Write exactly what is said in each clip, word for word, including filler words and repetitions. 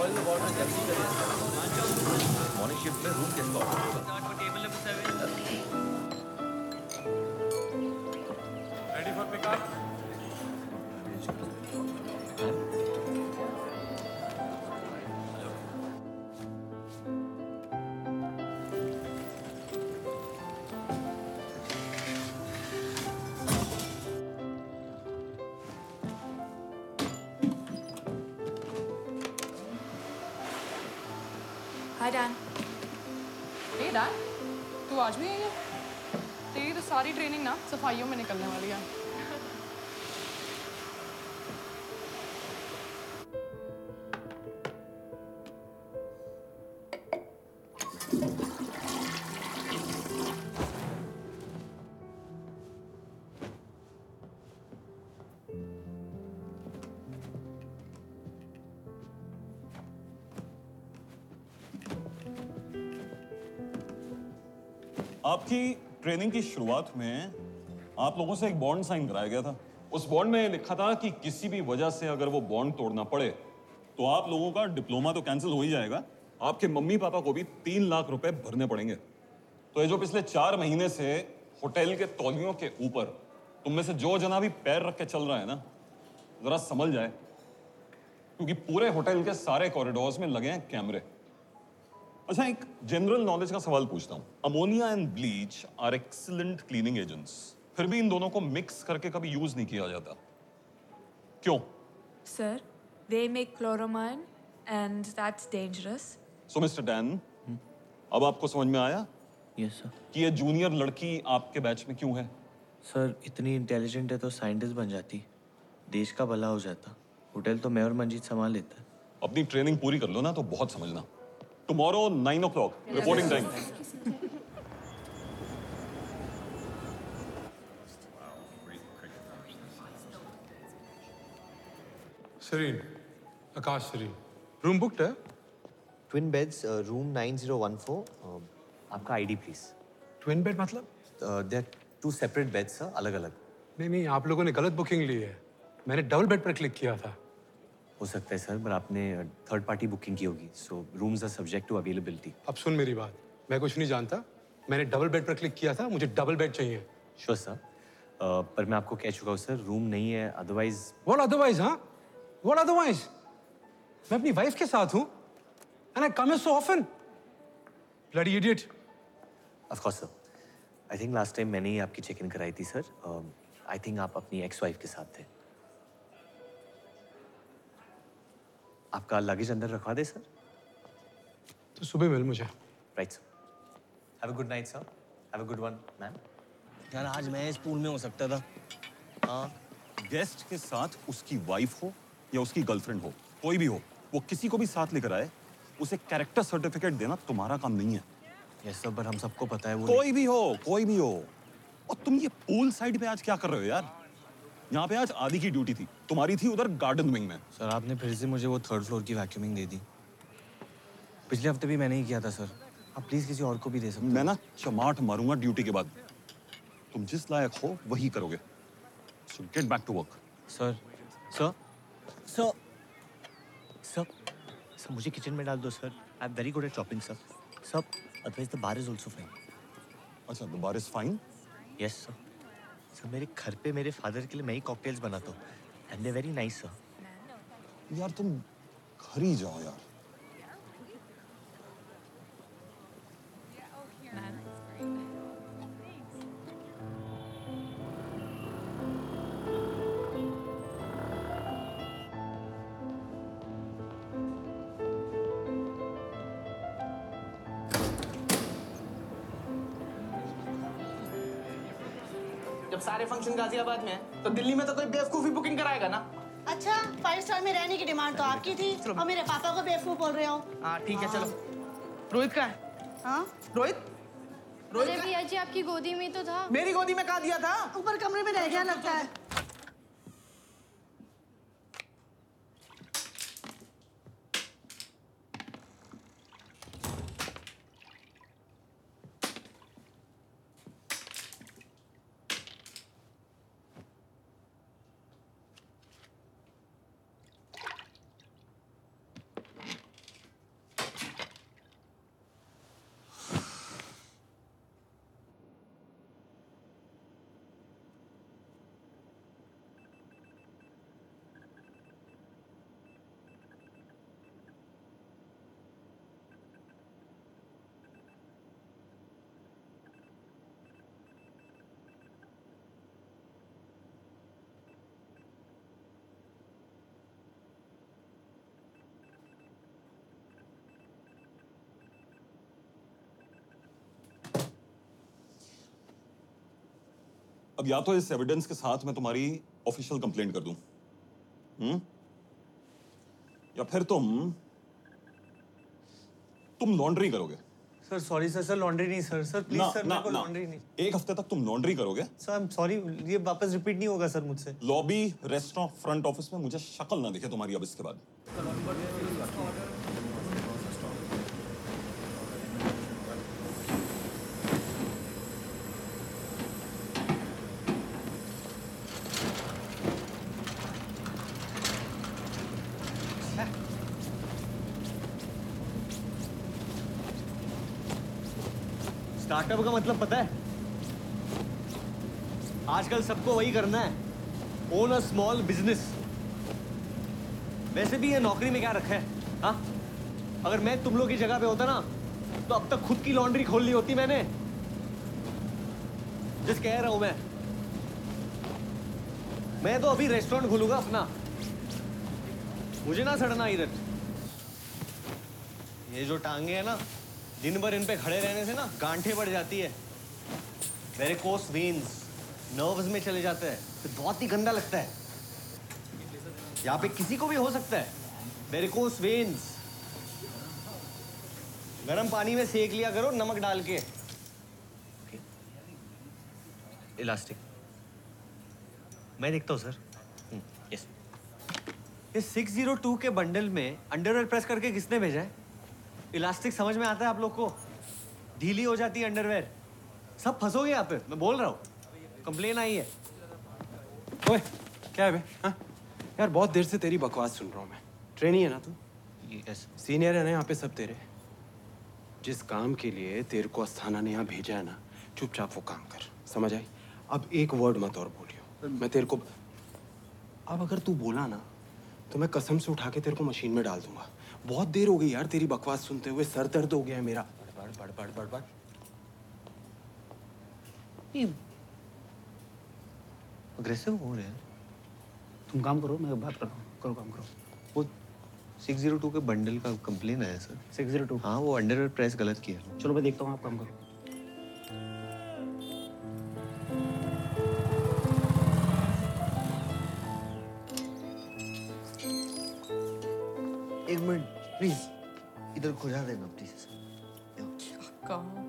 Morning shift में room किसको table number seven. Ready for pickup. Hi Dan. Hey Dan, तू आज भी आई है? तेरी तो सारी ट्रेनिंग ना सफाइयों में निकलने वाली है। आपकी ट्रेनिंग की शुरुआत में आप लोगों से एक बॉन्ड साइन कराया गया था। उस बॉन्ड में लिखा था कि किसी भी वजह से अगर वो बॉन्ड तोड़ना पड़े तो आप लोगों का डिप्लोमा तो कैंसिल हो ही जाएगा, आपके मम्मी पापा को भी तीन लाख रुपए भरने पड़ेंगे। तो ये जो पिछले चार महीने से होटल के तौलियों के ऊपर तुम में से जो जना भी पैर रख के चल रहा है ना, जरा संभल जाए, क्योंकि पूरे होटल के सारे कॉरिडोर्स में लगे हैं कैमरे। अच्छा, एक जनरल नॉलेज का सवाल पूछता हूँ। Ammonia and bleach are excellent cleaning agents, फिर भी इन दोनों को मिक्स करके कभी यूज नहीं किया जाता, क्यों? Sir, they make chloramine and that's dangerous. So mister Dan, अब आपको समझ में आया यस सर। कि ये जूनियर लड़की आपके बैच में क्यों है? सर इतनी इंटेलिजेंट है तो साइंटिस्ट बन जाती, देश का भला हो जाता। होटल तो मैं और मंजीत संभाल लेता है। अपनी ट्रेनिंग पूरी कर लो ना तो बहुत समझना। Tomorrow nine o'clock reporting time. Serene, Akash Serene. Room booked है? Twin beds, room nine zero one four. आपका आईडी प्लीज। Twin bed मतलब? They are two separate beds sir, अलग अलग। नहीं नहीं, आप लोगों ने गलत बुकिंग ली है। मैंने डबल बेड पर क्लिक किया था। हो सकता है सर, पर आपने थर्ड पार्टी बुकिंग की होगी, so rooms are subject to availability. अब सुन मेरी बात, मैं कुछ नहीं जानता। मैंने डबल बेड पर क्लिक किया था, मुझे डबल बेड चाहिए। श्योर सर, पर मैं आपको कह चुका हूँ सर, रूम नहीं है, अदरवाइज। What otherwise, हाँ? What otherwise? मैं अपनी वाइफ के साथ हूँ, and I come here so often. Bloody idiot. Of course sir, I think last time मैंने ही आपकी चेक इन कराई थी सर। आई थिंक आप अपनी एक्स वाइफ के साथ थे। आपका लगेज अंदर रखवा दे सर। तो सुबह मिल मुझे। Right sir, have a good night sir, have a good one ma'am. यार आज मैं इस पूल में हो सकता था। हाँ, गेस्ट के साथ उसकी वाइफ हो या उसकी गर्लफ्रेंड हो, कोई भी हो, वो किसी को भी साथ लेकर आए, उसे कैरेक्टर सर्टिफिकेट देना तुम्हारा काम नहीं है। यस सर, पर हम सबको पता है वो। कोई भी हो, कोई भी हो। और तुम ये पूल साइड पे आज क्या कर रहे हो यार? यहाँ पे आज आदि की ड्यूटी थी, तुम्हारी थी उधर गार्डन विंग में। सर आपने फिर से मुझे वो थर्ड फ्लोर की वैक्यूमिंग दे दी। पिछले हफ्ते भी मैंने ही किया था सर, आप प्लीज किसी और को भी दे सकते हो। मैं ना चमाट मारूंगा ड्यूटी के बाद। तुम जिस लायक हो वही करोगे। So get back to work. Sir sir sir sir sir मुझे किचन में डाल दो sir, I am very good at chopping sir. Sir otherwise the bar is also fine. अच्छा, the bar is fine. Yes sir. Sir मेरे घर पे मेरे father के लिए मैं ही कॉकटेल्स बनाता हूँ, and they very nice sir. यार तुम घर ही जाओ यार। जब सारे फंक्शन गाजियाबाद में है तो दिल्ली में तो कोई बेवकूफी बुकिंग कराएगा ना। अच्छा, फाइव स्टार में रहने की डिमांड तो आपकी थी और मेरे पापा को बेवकूफ बोल रहे हो। हाँ ठीक है, चलो। रोहित का है? हाँ, रोहित रोहित अरे का- भैया जी आपकी गोदी में तो था। मेरी गोदी में कहा दिया था। ऊपर कमरे में रह गया लगता है। अब या तो इस एविडेंस के साथ मैं तुम्हारी ऑफिशियल कंप्लेंट कर दूं, हम्म, या फिर तुम तुम लॉन्ड्री करोगे। Sir sorry sir sir laundry नहीं सर सर प्लीज ना सर ना मेरे को ना लॉन्ड्री नहीं। एक हफ्ते तक तुम लॉन्ड्री करोगे। सर आई एम सॉरी, ये वापस रिपीट नहीं होगा सर मुझसे। लॉबी, रेस्टोरेंट, फ्रंट ऑफिस में मुझे शक्ल ना दिखे तुम्हारी अब इसके बाद। स्टार्टअप का मतलब पता है? आजकल सबको वही करना है, ओन अ स्मॉल बिजनेस। वैसे भी ये नौकरी में क्या रखा है? हाँ, अगर मैं तुम लोग की जगह पे होता ना तो अब तक खुद की लॉन्ड्री खोल ली होती मैंने। जिस कह रहा हूं मैं मैं तो अभी रेस्टोरेंट खोलूंगा अपना। मुझे ना सड़ना इधर। ये जो टांगे है ना, दिन भर इन पे खड़े रहने से ना गांठें बढ़ जाती है, वेरिकोस वेन्स नर्व्स में चले जाते हैं, तो बहुत ही गंदा लगता है। यहाँ पे किसी को भी हो सकता है वेरिकोस वेन्स। गर्म पानी में सेक लिया करो नमक डाल के। इलास्टिक मैं देखता हूँ सर। यस। ये सिक्स जीरो टू के बंडल में अंडरवेयर प्रेस करके किसने भेजा है? इलास्टिक समझ में आता है आप लोग को? ढीली हो जाती है अंडरवेयर, सब फंसोगे यहाँ पे, मैं बोल रहा हूँ। कंप्लेन आई है। ओए क्या है बे? हाँ यार बहुत देर से तेरी बकवास सुन रहा हूँ मैं। ट्रेनी है ना तू? यस। सीनियर है ना यहाँ पे सब तेरे। जिस काम के लिए तेरे को अस्थाना ने यहाँ भेजा है ना, चुपचाप वो काम कर, समझ आई? अब एक वर्ड मत और बोलियो। मैं तेरे को अब अगर तू बोला ना तो मैं कसम से उठा के तेरे को मशीन में डाल दूंगा। बहुत देर हो गई यार तेरी बकवास सुनते हुए, सर दर्द हो गया है मेरा। बड़ बड़ बड़ बड़ बड़ अग्रेसिव हो रहे हैं। तुम काम करो, मैं बात कर रहा हूँ। करो काम करो। वो सिक्स जीरो टू के बंडल का कंप्लेन आया सर। सिक्स जीरो टू हाँ, वो अंडरवेयर प्रेस गलत किया। चलो मैं देखता हूँ, आप काम करो। एक मिनट प्लीज, इधर खुजा देना प्लीज। कहाँ?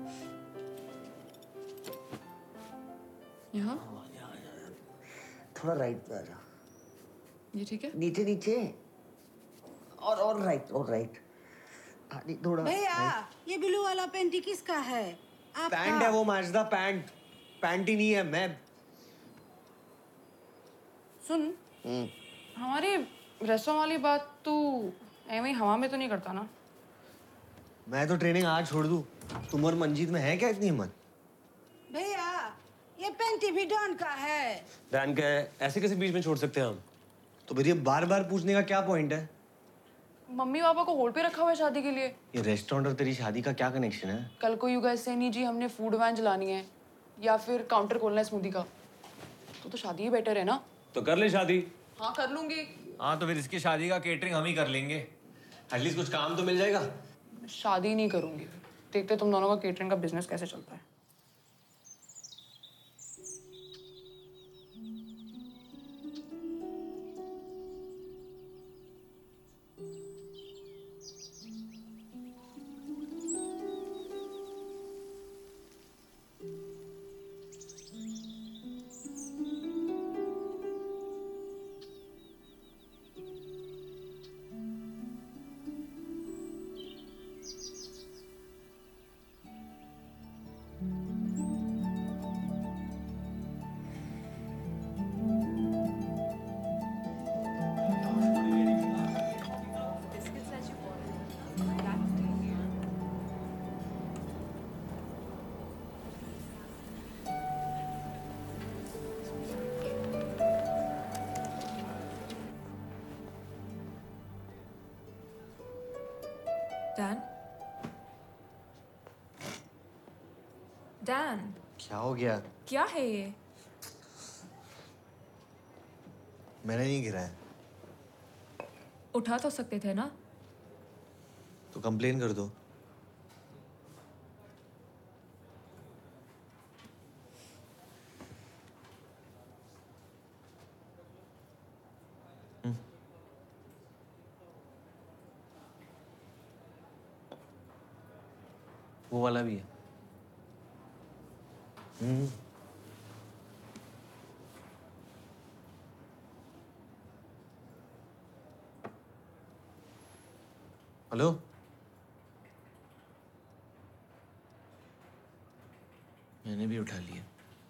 यहाँ? थोड़ा राइट पे आ जा। ये ठीक है? नीचे नीचे और और राइट और राइट। आगे थोड़ा। भैया ये ब्लू वाला पेंटी किसका है? आपका? पैंट है वो, माजदा पैंट। पैंट ही नहीं है मैं। सुन, हमारी रेस्टोरेंट वाली बात तू ऐਵੇਂ ही हवा में तो नहीं करता ना? मैं तो ट्रेनिंग आज छोड़ दूं। तुम और मंजीत में है क्या इतनी हिम्मत? भैया ये पेंटी भी डॉन का है। डैन का है, ऐसे कैसे बीच में छोड़ सकते हैं हम? तो फिर ये बार बार पूछने का क्या पॉइंट है? मम्मी पापा को होल्ड पे रखा हुआ है शादी के लिए। ये रेस्टोरेंट और तेरी शादी का क्या कनेक्शन है? कल को यू गाइस से नहीं जी हमने फूड वैन चलानी है या फिर काउंटर खोलना है स्मूदी का, तो तो शादी ही बेटर है ना? तो कर ले शादी। हाँ कर लूंगी। हाँ तो फिर इसकी शादी का केटरिंग हम ही कर लेंगे। एटलीस्ट कुछ काम तो मिल जाएगा। शादी नहीं करूंगी, देखते तुम दोनों का केटरिंग का बिजनेस कैसे चलता है। Dan? Dan, क्या हो गया? क्या है ये? मैंने नहीं गिराया। उठा तो सकते थे ना? तो कंप्लेन कर दो। वो वाला भी है। हम्म। हेलो। मैंने भी उठा लिया।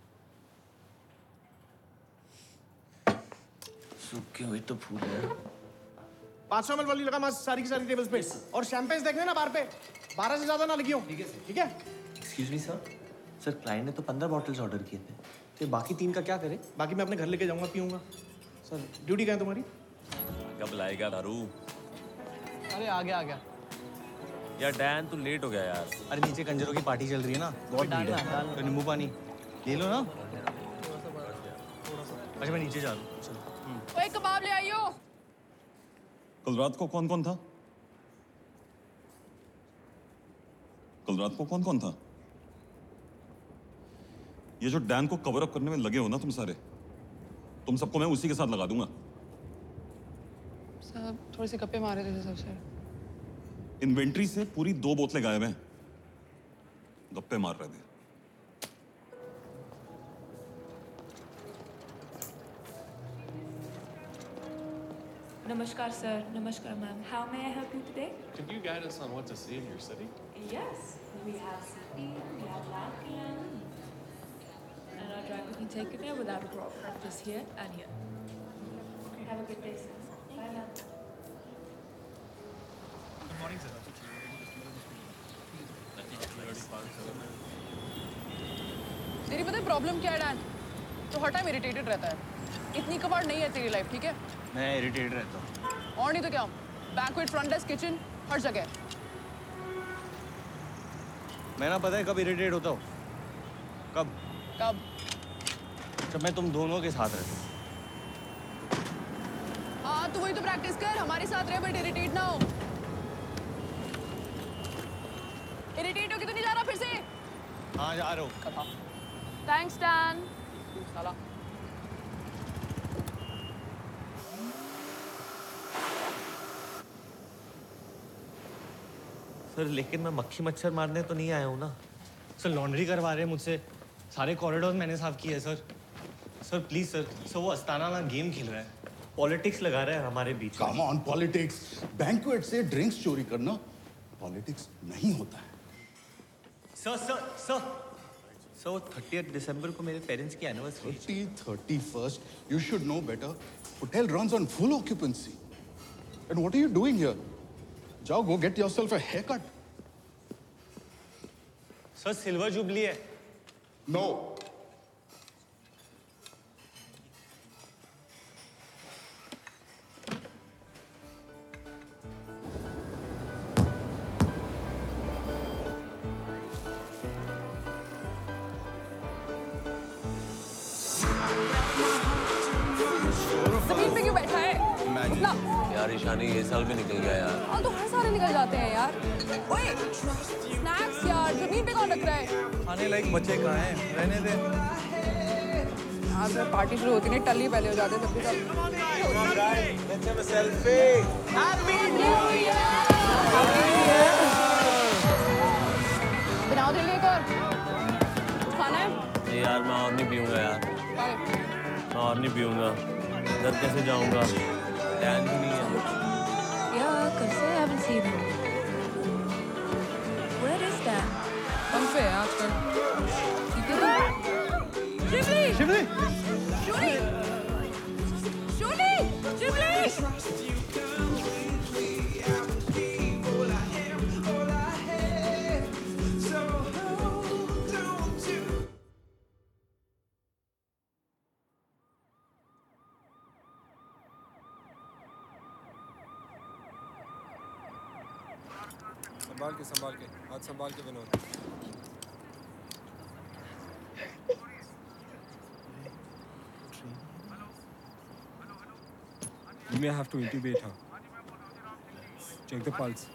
सूखे हुए तो फूल है। पाँच सौ एम एल वाली लगा मस्त सारी की सारी टेबल्स पे और शैंपेन्स देखने ना बाहर पे बारह से ज्यादा ना लगी हो। ठीक है ठीक है। Excuse me sir. Sir client ने तो पंद्रह बॉटल्स ऑर्डर किए थे। तो बाकी तीन का क्या करें? बाकी मैं अपने घर लेके जाऊंगा पीऊंगा। सर ड्यूटी क्या है तुम्हारी? कब लाएगा दारू? अरे आ गया आ गया। यार डैन तू लेट हो गया यार। अरे नीचे कंजरों की पार्टी चल रही है ना, बहुत भीड़ है। तो नींबू पानी ले लो ना। अच्छा मैं नीचे जा रहा हूँ। चलो। ओए कबाब ले आइयो। कल रात को कौन कौन था? कल रात को कौन कौन था? ये जो डैन को कवर अप करने में लगे हो ना तुम सारे, तुम सबको मैं उसी के साथ लगा दूंगा। सब थोड़े से गप्पे मारे थे सबसे। इन्वेंट्री से पूरी दो बोतलें गायब हैं। गप्पे मार रहे थे। Namaskar, sir. Namaskar, ma'am. How may I help you today? Could you guide us on what to see in your city? Yes. We have city, we have Latvian. And our driver can take you there without a problem. Just here and here. Have a good day, sir. Bye now. Good morning, sir. तेरी पता है problem क्या है Dan? तो हर time irritated रहता है। इतनी कबाड़ नहीं है तेरी लाइफ, ठीक है? मैं इरिटेट रहता हूँ। और नहीं तो क्या? बैंक्वेट, फ्रंट डेस्क, किचन, हर जगह। मैं ना पता है कब इरिटेट होता हूँ? कब? कब? जब मैं तुम दोनों के साथ रहता हूँ। हाँ तो वही तो प्रैक्टिस कर, हमारे साथ रहे बट इरिटेट ना हो। इरिटेट होके तो नहीं जा रहा फिर से? हाँ जा रहा हूँ। Thanks Dan. साला। सर लेकिन मैं मक्खी मच्छर मारने तो नहीं आया हूँ ना। सर लॉन्ड्री करवा रहे हैं मुझसे। सारे कॉरिडोर मैंने साफ किए सर। Sir please sir. सर वो अस्ताना ना गेम खेल रहा है, पॉलिटिक्स लगा रहा है हमारे बीच में। Come on politics. बैंक्वेट से ड्रिंक्स चोरी करना पॉलिटिक्स नहीं होता है। Sir sir sir sir thirtieth दिसंबर को मेरे पेरेंट्स की anniversary. Thirty thirty first you should know better. Hotel runs on full occupancy and what are you doing here? जाओ go get yourself a haircut. Sir silver jubilee है। No. जमीन पे क्यों बैठा है? निकला। यार ईशानी ये साल भी निकल गया यार। हाँ तो हर सारे निकल जाते हैं यार। ओए स्नैक्स यार, जमीन पे कौन रख रहा है? खाने लायक बच्चे कहाँ हैं? रहने दे। यार जब पार्टी शुरू होती नहीं टल्ली पहले हो जाते तब भी सब। बनाओ तेरे लिए एक और। कुछ खाना है? यार मैं और नहीं पीऊंगा यार। मैं और नहीं पीऊंगा। घर कैसे जाऊंगा? डैन भी नहीं है। Yeah, कब से I haven't seen him. Where is that? कौन पे है आजकल? शिवली! शिवली! शिवली! शिवली! शिवली! संभाल के संभाल के हाथ संभाल के Vinod. You may have to intubate her. Check the pulse.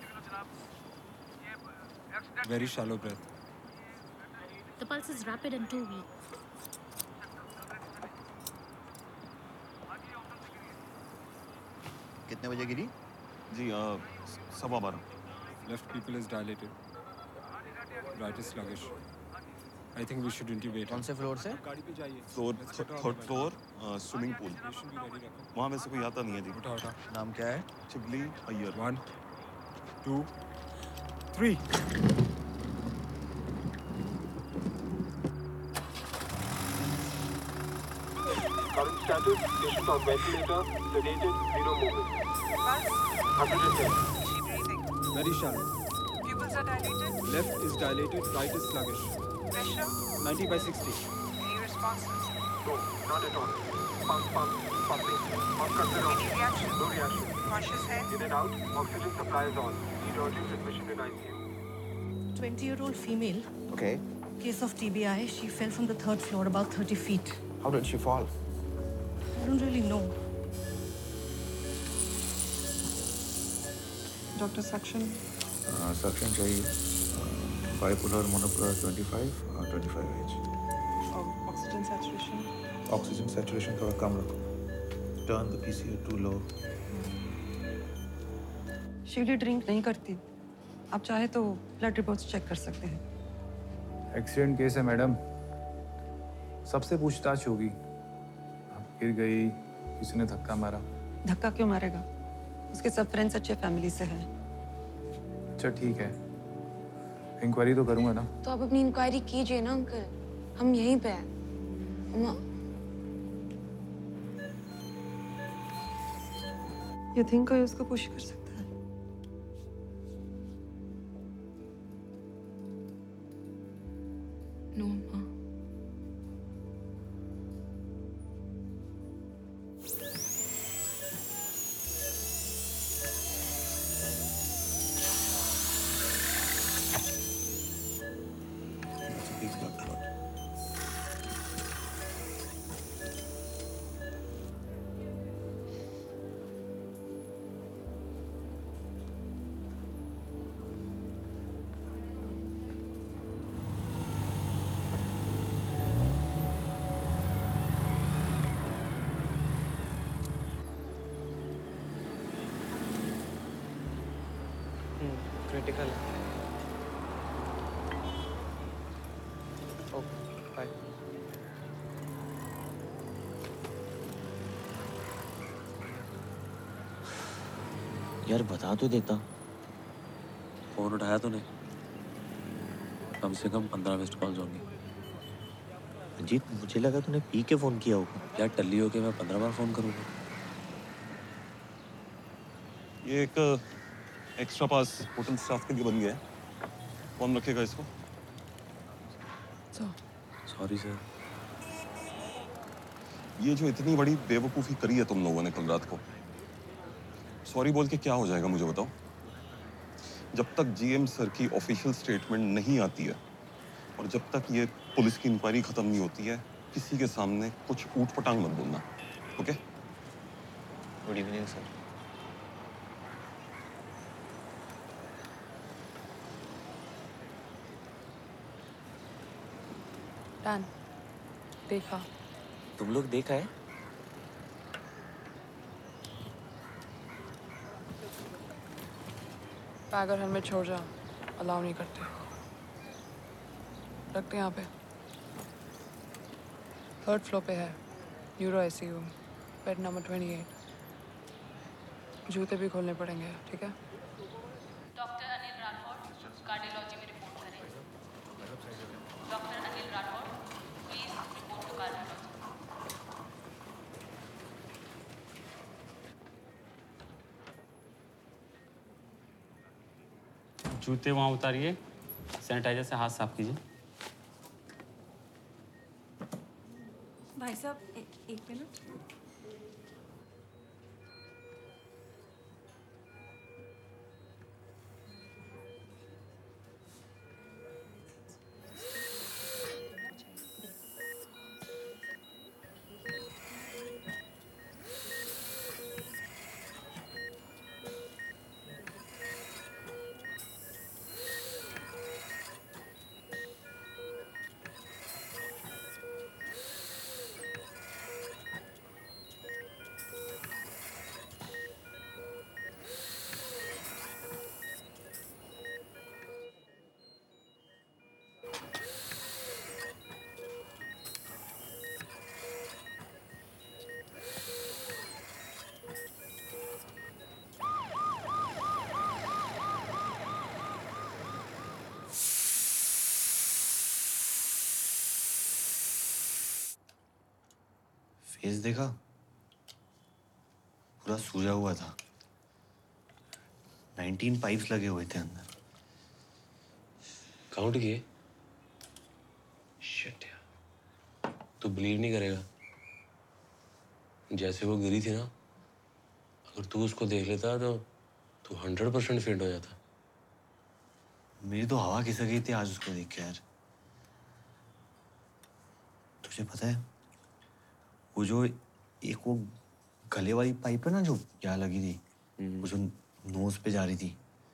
Very shallow breath. The pulse is rapid and too weak. कितने बजे गिरी? जी सवा बारह। Left pupil is dilated. Right is sluggish. I think we should intubate. कौन से floor से? गाड़ी पे जाइए. Floor third floor swimming pool वहाँ में से कोई आता नहीं है जी. उठा उठा. नाम क्या है? Chigli Iyer. One, two, three. Current status, patient on ventilator, sedated, zero movement. Pulse? one hundred ten. Is she breathing? Very shallow. Pupils are dilated? Left is dilated, right is sluggish. Pressure? ninety by sixty. Any responses? No, none at all. Pump, pump, pumping. Pump cuts are on. Any reaction? No reaction. Conscious है? In and out. Oxygen supply is on. Need urgent admission in I C U. twenty-year-old female. Okay. Case of T B I. She fell from the third floor about thirty feet. How did she fall? I don't really know. Doctor, suction. Suction चाहिए. Bipolar monopolar twenty-five और twenty-five edge. Oxygen saturation. Oxygen saturation थोड़ा कम रखो. Turn the PCR to low. Shivali drink नहीं करती. आप चाहे तो ब्लड रिपोर्ट्स चेक कर सकते हैं. एक्सीडेंट केस है मैडम. सबसे पूछताछ होगी. आप गिर गई, किसी ने धक्का मारा. धक्का क्यों मारेगा? उसके सब फ्रेंड्स अच्छे फैमिली से हैं. अच्छा ठीक है. इंक्वायरी तो करूंगा ना. तो आप अपनी इंक्वायरी कीजिए ना अंकल. हम यहीं पे हैं. अम्मा. You think कोई उसको पुश कर सकता है? नो अम्मा. क्रिटिकल है. Okay bye. यार बता तो देता. फोन उठाया तूने? कम से कम पंद्रह मिस्ड कॉल्स होंगी. अजीत मुझे लगा तूने पी के फोन किया होगा. यार टल्ली हो के मैं पंद्रह बार फोन करूँगा. ये एक एक्स्ट्रा पास होटल स्टाफ के लिए बन गया है. कौन रखेगा इसको? Sorry sir. ये जो इतनी बड़ी बेवकूफ़ी करी है तुम लोगों ने कल रात को, सॉरी बोल के क्या हो जाएगा मुझे बताओ? जब तक जीएम सर की ऑफिशियल स्टेटमेंट नहीं आती है और जब तक ये पुलिस की इंक्वायरी खत्म नहीं होती है, किसी के सामने कुछ ऊट पटांग मत बोलना. Okay? Good evening sir. Done. देखा. तुम लोग देखा है? बैग और हेलमेट छोड़ जा. अलाउ नहीं करते. रखते यहाँ पे. थर्ड फ्लोर पे है. Neuro ICU. बेड नंबर अट्ठाईस. जूते भी खोलने पड़ेंगे. ठीक है? डॉक्टर अनिल राठौड़ कार्डियोलॉजी में रिपोर्ट करें. Doctor Anil Rathore please report to cardiology. जूते वहाँ उतारिए. सैनिटाइजर से हाथ साफ कीजिए. भाई साहब ए, एक मिनट. फेस देखा, पूरा सूजा हुआ था। नाइनटीन पाइप्स लगे हुए थे अंदर। काउंट किए? शिट यार, तू बिलीव नहीं करेगा, जैसे वो गिरी थी ना, अगर तू उसको देख लेता तो तू हंड्रेड परसेंट फेंट हो जाता। मेरी तो हवा खिसक गई थी आज उसको देख के यार। तुझे पता है वो जो एक वो गले वाली पाइप है ना जो यहाँ लगी थी, वो जो नोज पे जा रही थी,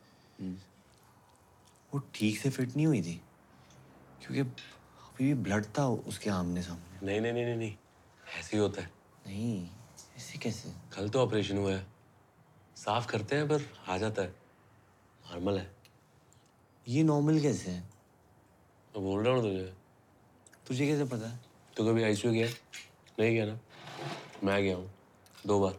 वो ठीक से फिट नहीं हुई थी क्योंकि अभी भी ब्लड था उसके आमने सामने। नहीं नहीं नहीं नहीं नहीं, ऐसे ही होता है। नहीं, ऐसे कैसे? कल तो ऑपरेशन हुआ है, साफ करते हैं पर आ जाता है, नॉर्मल है। ये नॉर्मल कैसे है? मैं बोल रहा हूँ तुझे। तुझे कैसे पता है? तू कभी आईसीयू गया? नहीं गया ना? मैं गया हूँ दो बार।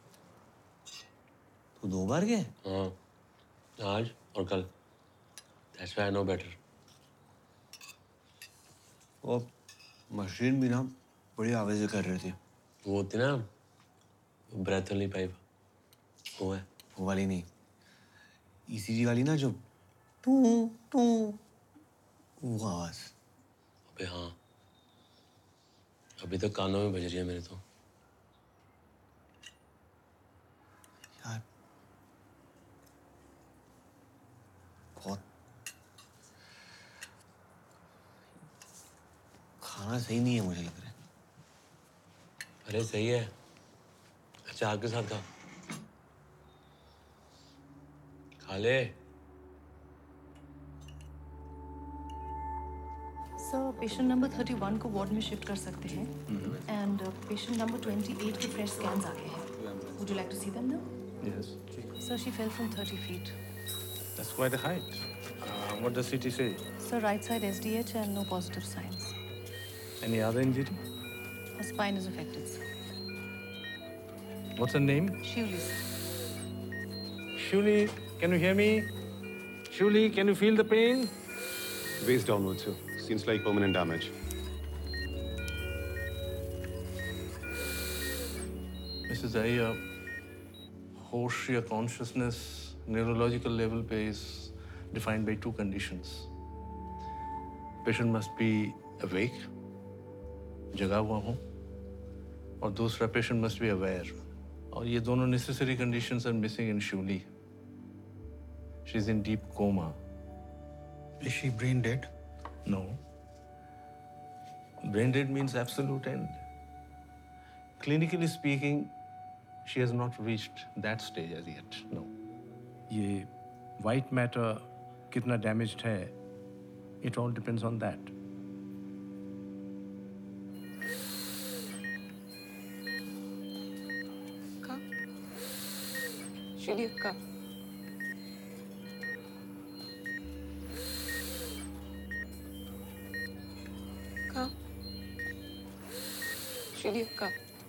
तू दो बार गया? हाँ, आज और कल। That's why I know better. वो मशीन भी ना बड़ी आवाज़ें कर रही थी। वो होती ना ब्रेथ वाली पाइप, वो है। वो वाली नहीं, ईसीजी वाली ना जो टू टू, वो आवाज़। अबे हाँ, अभी तक कानों में बज रही है मेरे तो। यार बहुत खाना सही नहीं है मुझे लग रहा है। अरे सही है, अचार के साथ खा। खा ले। Sir patient number thirty one को वार्ड में शिफ्ट कर सकते हैं and patient number twenty eight के फ्रेश स्कैन्स आ गए हैं। Would you like to see them now? Yes. Sir she fell from thirty feet. That's quite a height. Uh, what does C T say? Sir right side S D H and no positive signs. Any other injury? Her spine is affected, sir. What's her name? Shivli, sir. Shuli, can you hear me? Shuli, can you feel the pain? Waist downwards, sir. Seems like permanent damage. Missus Iyer, hosh या consciousness neurological level पे is defined by two conditions. Patient must be awake, जगा हुआ हो, और दूसरा patient must be aware. और ये दोनों necessary conditions are missing in Shuli. She's in deep coma. Is she brain dead? No. Brain dead means absolute end. Clinically speaking, she has not reached that stage as yet. No. ये white matter कितना damaged है, it all depends on that. का? Shuli का? का? Shuli का?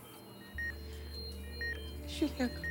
Shuli का?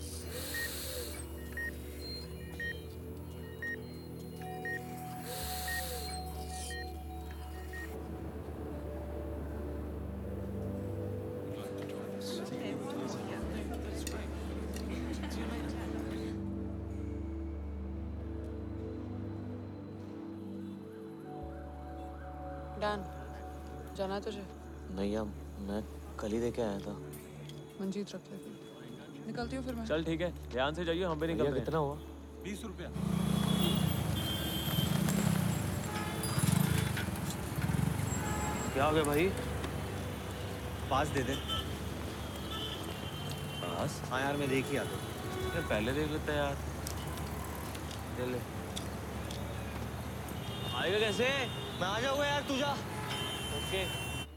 Done, जाना है तुझे? नहीं यार, मैं कल ही देके आया था। मंजीत रख ले। निकलती हूँ फिर मैं। चल ठीक है, ध्यान से जाइए, हम भी निकल रहे हैं। कितना हुआ? बीस रुपया। क्या हो गया भाई? पास दे दे। पास? हाँ यार, मैं देख ही आता अरे पहले देख लेता है यार। ले ले। आएगा कैसे? मैं आ जाऊंगा यार, तू जा। ओके।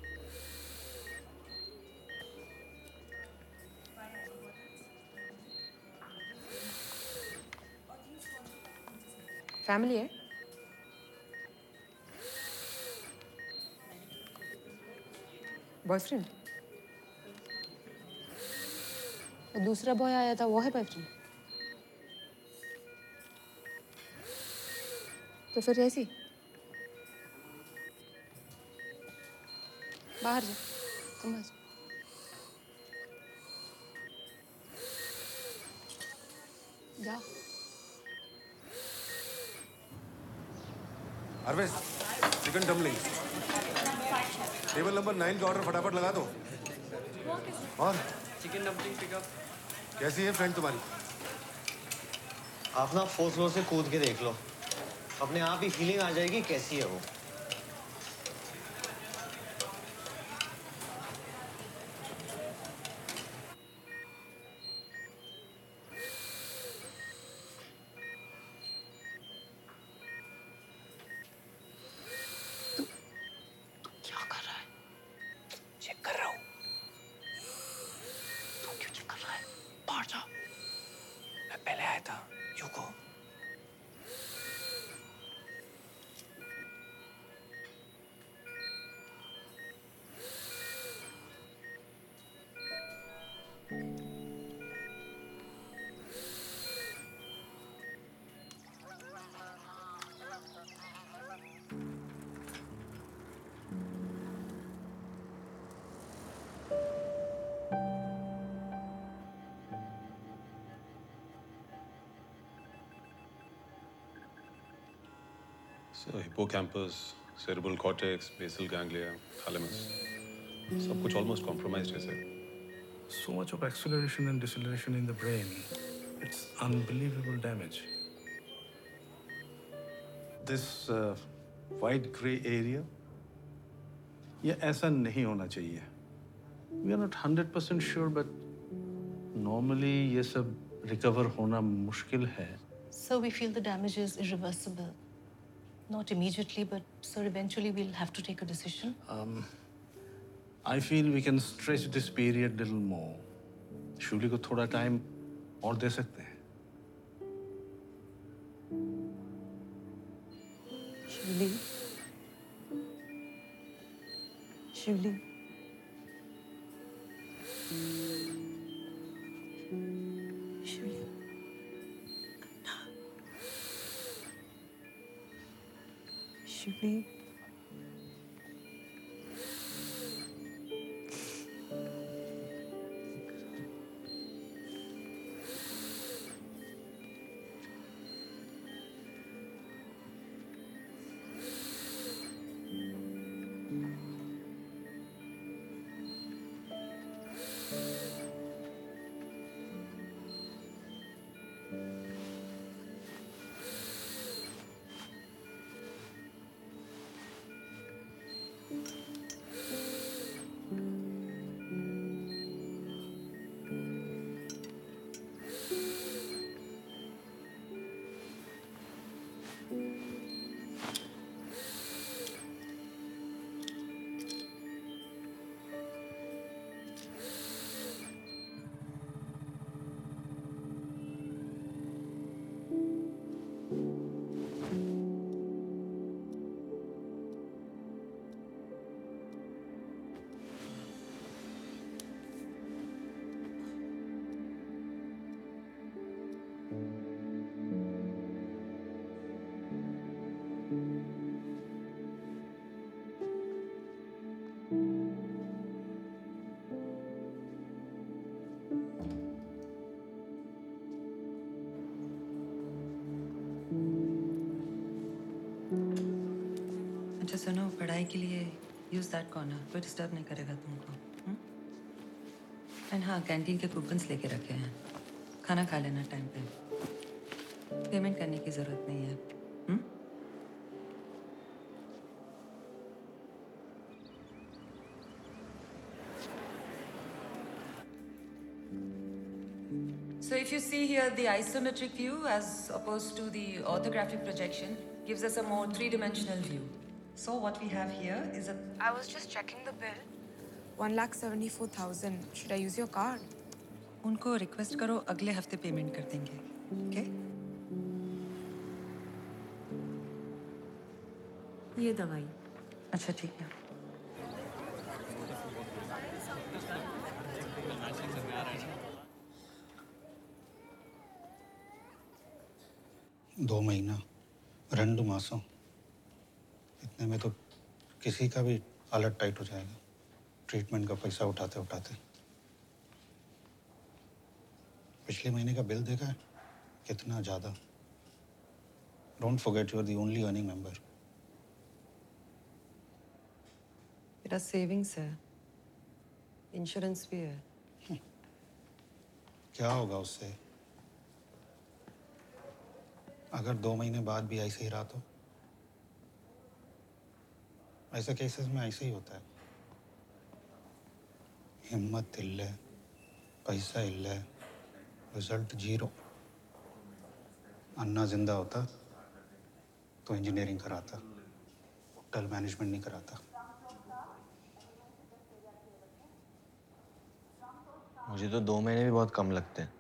फैमिली है? बॉयफ्रेंड? और दूसरा बॉय आया था, वो है बॉयफ्रेंड? तो फिर ऐसी बाहर जा, तुम बाहर जा। जाओ। Arvind, chicken dumpling. Table number nine का ऑर्डर फटाफट लगा दो। और चिकन डम्पलिंग पिकअप। कैसी है फ्रेंड तुम्हारी? आप ना फोर्थ फ्लोर से कूद के देख लो, अपने आप ही फीलिंग आ जाएगी कैसी है वो। क्या कर रहा है? चेक कर रहा हूँ। तू क्यों चेक कर रहा है? बाहर जा। मैं पहले आया था। You go. So hippocampus, cerebral cortex, basal ganglia, thalamus, सब कुछ almost compromised है सर. So much of acceleration and deceleration in the brain. It's unbelievable damage. This uh, white gray area, ये ऐसा नहीं होना चाहिए. We are not one hundred percent sure, but normally ये सब recover होना मुश्किल है. So we feel the damage is irreversible. Not immediately, but sir, eventually we'll have to take a decision. Um, I feel we can stretch this period a little more. शिवली को थोड़ा time और दे सकते हैं. शिवली, शिवली, शिवली, शिवली, अच्छा सुनो, पढ़ाई के लिए यूज दैट कॉर्नर, कोई डिस्टर्ब नहीं करेगा तुमको. एंड हाँ, कैंटीन के कूपन्स लेके रखे हैं, खाना खा लेना टाइम पे. पेमेंट करने की जरूरत नहीं है. हुँ? So if you see here, the isometric view as opposed to the orthographic projection gives us a more three-dimensional view. So what we have here is a... I was just checking the bill. One lakh seventy-four thousand. Should I use your card? उनको request करो, अगले हफ्ते payment कर देंगे. Okay? ये दवाई. अच्छा ठीक है. दो महीना रेंडु मासों, इतने में तो किसी का भी हालत टाइट हो जाएगा ट्रीटमेंट का पैसा उठाते उठाते. पिछले महीने का बिल देखा है? कितना ज़्यादा। Don't forget you are the only earning member. मेरा सेविंग्स है, इंश्योरेंस भी है। क्या होगा उससे? अगर दो महीने बाद भी ऐसे ही रहा तो? ऐसे केसेस में ऐसे ही होता है। हिम्मत इल्ले, पैसा इल्ले, रिजल्ट जीरो। अन्ना जिंदा होता तो इंजीनियरिंग कराता, होटल मैनेजमेंट नहीं कराता। मुझे तो दो महीने भी बहुत कम लगते हैं।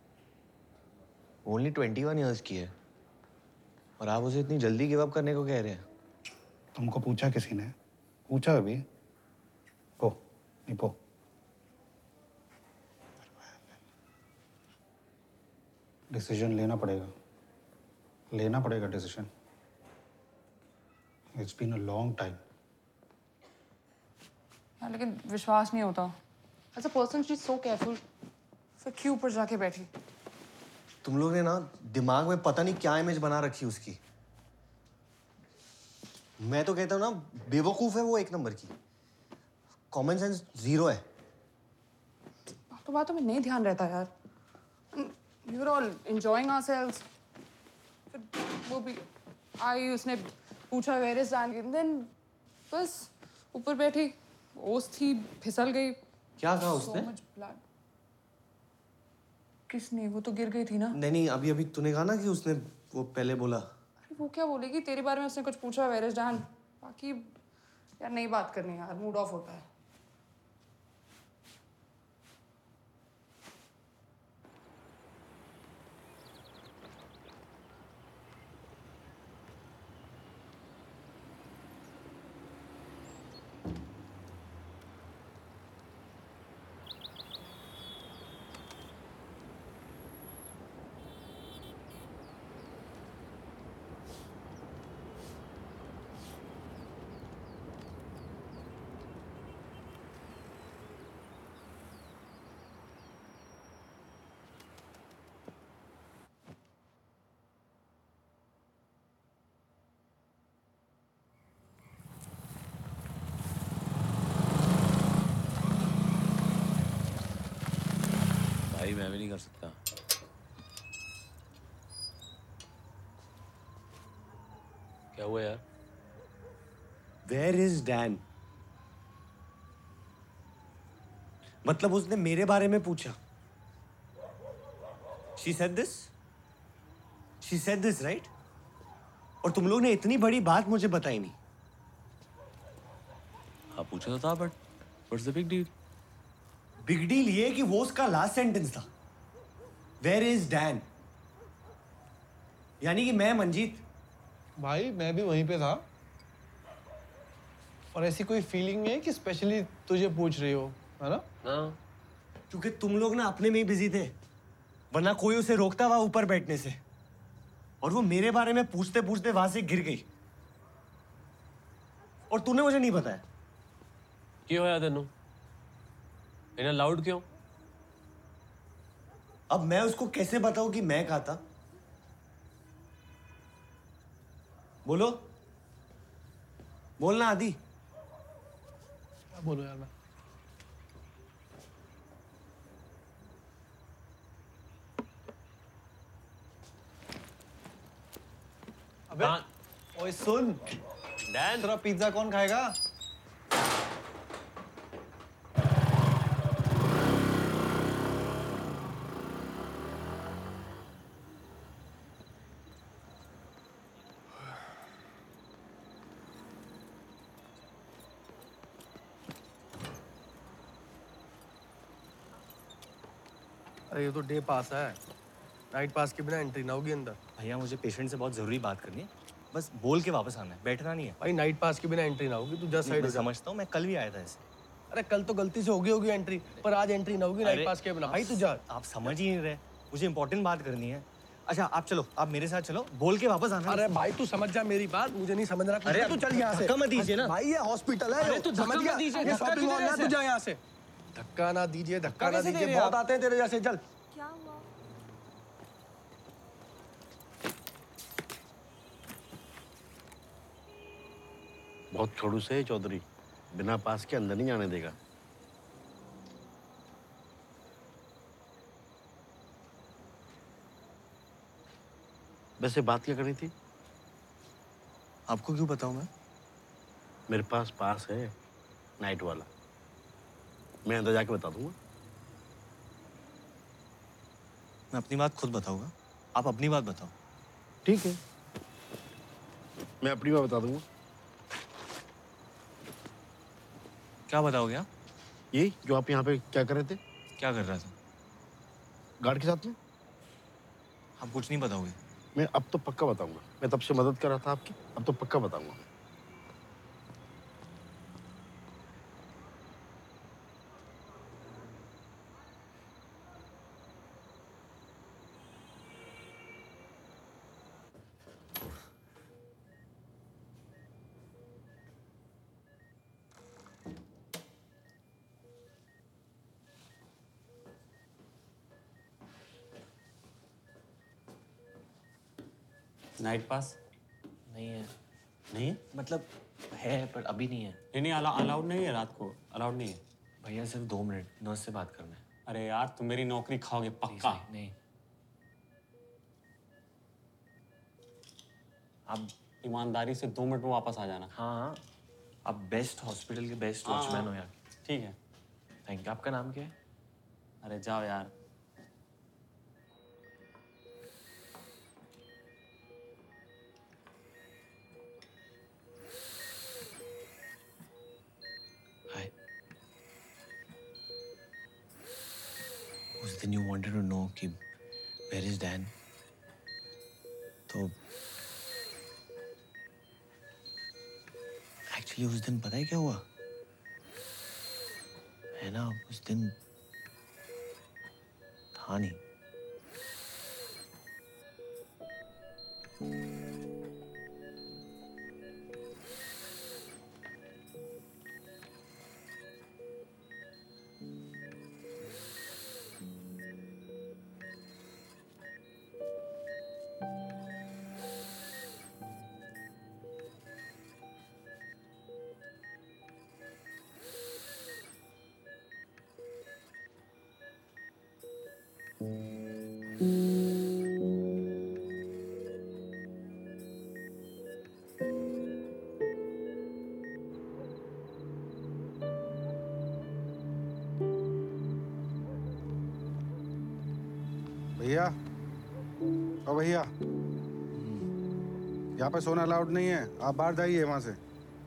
ओनली ट्वेंटी वन ईयर्स की है और आप उसे इतनी जल्दी गिव अप करने को कह रहे हैं। तुमको पूछा किसी ने? पूछा अभी? पो नहीं पो। डिसीजन लेना पड़ेगा, लेना पड़ेगा decision. It's been a long time. लेकिन विश्वास नहीं होता। As a person she is so careful, फिर क्यों ऊपर जाके बैठी? तुम लोग ने ना दिमाग में पता नहीं क्या इमेज बना रखी उसकी। मैं तो कहता हूँ ना, बेवकूफ है वो एक नंबर की। कॉमन सेंस जीरो है। बातों बातों में नहीं ध्यान रहता यार। We were all enjoying ourselves. फिर वो भी आई, उसने पूछा where is Dan? And then बस ऊपर बैठी, ओस थी, फिसल गई। क्या कहा उसने? So much blood. किसने? वो तो गिर गई थी ना। नहीं नहीं, अभी अभी तूने कहा ना कि उसने वो पहले बोला। अरे वो क्या बोलेगी? तेरे बारे में उसने कुछ पूछा where is Dan? बाकी यार नहीं बात करनी यार, मूड ऑफ होता है। भाई मैं भी नहीं कर सकता। क्या हुआ यार? Where is Dan? मतलब उसने मेरे बारे में पूछा। She said this? She said this, right? और तुम लोग ने इतनी बड़ी बात मुझे बताई नहीं। हाँ पूछा तो था, but what's the big deal? Big deal ये कि वो उसका लास्ट सेंटेंस था। Where is Dan? यानी कि मैं मंजीत। भाई मैं भी वहीं पे था। और ऐसी कोई फीलिंग नहीं है कि स्पेशली तुझे पूछ रही हो, है ना? हाँ। क्योंकि तुम लोग ना अपने में ही बिजी थे, वरना कोई उसे रोकता हुआ ऊपर बैठने से। और वो मेरे बारे में पूछते पूछते वहां से गिर गई। और तूने मुझे नहीं बताया। क्यों है तेनू? इन्हें लाउड क्यों? अब मैं उसको कैसे बताऊं कि मैं कहा था? बोलो, बोलना आदि। क्या बोलो यार मैं? अबे, ओए सुन, डैन तेरा पिज्जा कौन खाएगा? अरे ये तो डे पास है, नाइट पास के बिना एंट्री ना होगी अंदर। भैया मुझे पेशेंट से बहुत जरूरी बात करनी है, बस बोल के वापस आना है, बैठना नहीं है। भाई नाइट पास के बिना एंट्री ना होगी, तू जस्ट साइड मैं समझता हूँ, मैं कल भी आया था ऐसे। अरे कल तो गलती से होगी होगी एंट्री, पर आज एंट्री ना होगी नाइट पास के बिना। भाई तू जा। आप समझ ही नहीं रहे, मुझे इंपॉर्टेंट बात करनी है। अच्छा आप चलो, आप मेरे साथ चलो, बोल के वापस आना। अरे भाई तू समझ जा मेरी बात, मुझे नहीं समझ रहा। अरे तू चल यहाँ से। धक्का मत दीजिए ना। भाई ये हॉस्पिटल है। अरे तू समझ गया? ये शॉपिंग मॉल है, तू जा यहाँ से। धक्का ना दीजिए, धक्का ना दीजिए, बहुत आते हैं तेरे जैसे। चल। क्या हुआ? बहुत खड़ूस है चौधरी, बिना पास के अंदर नहीं जाने देगा। वैसे बात क्या करनी थी? आपको क्यों बताऊं मैं? मेरे पास पास है नाइट वाला, मैं अंदर जाके बता दूंगा। मैं अपनी बात खुद बताऊंगा, आप अपनी बात बताओ। ठीक है, मैं अपनी बात बता दूंगा। क्या बताओगे आप? ये जो आप यहाँ पे क्या कर रहे थे? क्या कर रहा था? गार्ड के साथ में? आप कुछ नहीं बताओगे? मैं अब तो पक्का बताऊंगा। मैं तब से मदद कर रहा था आपकी, अब तो पक्का बताऊंगा। नाइट पास नहीं है। नहीं है? मतलब है पर अभी नहीं है। नहीं नहीं अला, अलाउड नहीं है, रात को अलाउड नहीं है। भैया सिर्फ दो मिनट, नर्स से बात करना है। अरे यार तुम मेरी नौकरी खाओगे पक्का। नहीं, आप ईमानदारी से दो मिनट में वापस आ जाना। हाँ हाँ, आप बेस्ट हॉस्पिटल के बेस्ट हाँ, वॉचमैन हो यार। ठीक है। Thank you. आपका नाम क्या है? अरे जाओ यार। उस दिन you wanted to know कि where is Dan? तो एक्चुअली उस दिन पता है क्या हुआ? है ना, उस दिन था नहीं। भैया, ओ भैया, यहाँ पे सोना अलाउड नहीं है, आप बाहर जाइए वहां से।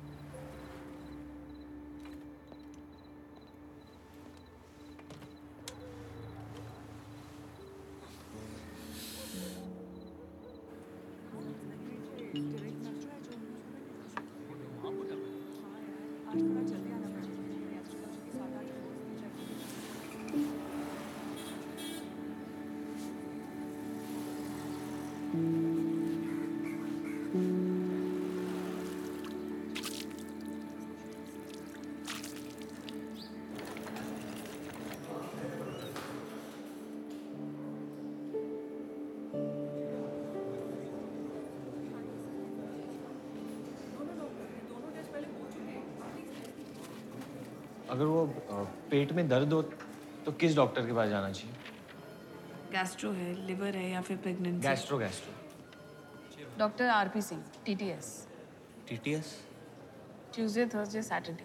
अगर वो अ, पेट में दर्द हो तो किस डॉक्टर के पास जाना चाहिए? गैस्ट्रो है, लिवर है या फिर pregnancy? Gastro gastro. Doctor RP Singh, TTS. TTS? Tuesday, Thursday, Saturday.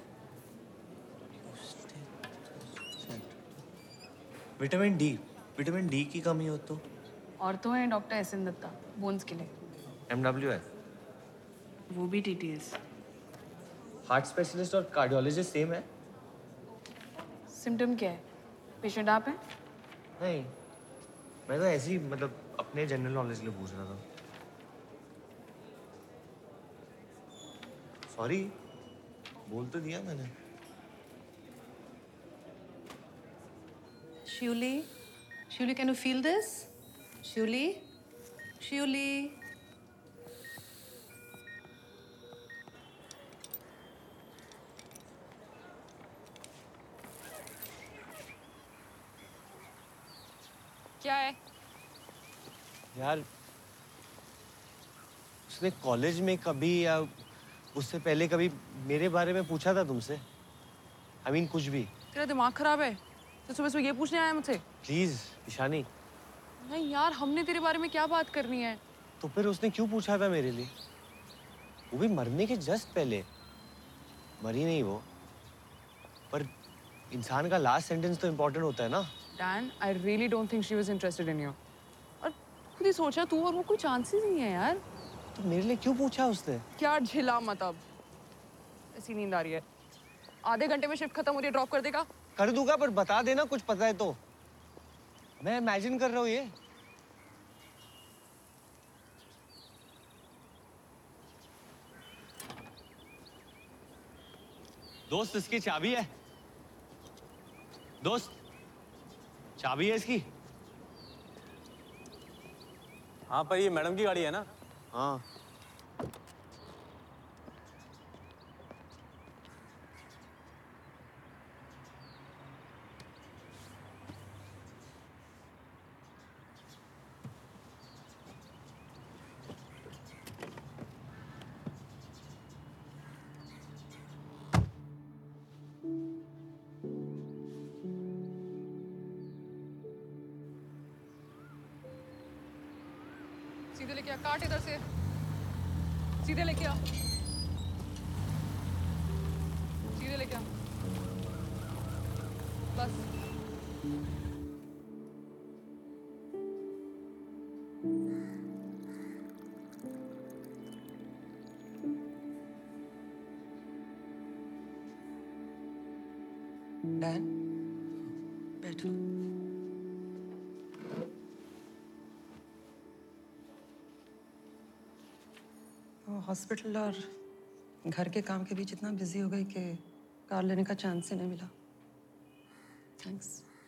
Vitamin D, vitamin D की कमी हो तो? और तो है doctor S N Datta, bones के लिए। एमडब्ल्यू है। वो भी टीटीएस। हार्ट स्पेशलिस्ट और कार्डियोलॉजिस्ट सेम है? सिम्टम क्या है? पेशेंट आप हैं? नहीं, मैं तो ऐसे ही मतलब अपने जनरल नॉलेज के लिए पूछ रहा था। सॉरी, बोल तो दिया मैंने। Shuli, Shuli, can you feel this? Shuli, Shuli. क्या है? यार उसने कॉलेज में कभी या उससे पहले कभी मेरे बारे में पूछा था तुमसे? आई I मीन mean, कुछ भी? तेरा दिमाग खराब है? तो सुबह सुबह ये पूछने आया मुझसे? प्लीज ईशानी। नहीं यार, हमने तेरे बारे में क्या बात करनी है? तो फिर उसने क्यों पूछा था मेरे लिए? वो भी मरने के जस्ट पहले। मरी नहीं वो, पर इंसान का लास्ट सेंटेंस तो इम्पोर्टेंट होता है ना। Dan, I really don't think she was interested in you. और खुद ही सोचा, तू और वो कोई चांसेस नहीं है यार। तो मेरे लिए क्यों पूछा उसने? क्या झिला मत अब। ऐसी नींद आ रही है। आधे घंटे में शिफ्ट खत्म हो रही है, ड्रॉप कर देगा? कर दूंगा, पर बता देना कुछ पता है तो। मैं इमेजिन कर रहा हूँ ये। दोस्त, इसकी चाबी है। दोस्त, चाबी है इसकी? हाँ पर ये मैडम की गाड़ी है ना? हाँ। सीधे लेके आ, काट इधर से। सीधे लेके आ। सीधे लेके आ। बस। डैन, बैठो। हॉस्पिटल और घर के काम के बीच इतना बिजी हो गई कि कार लेने का चांस ही नहीं मिला। थैंक्स।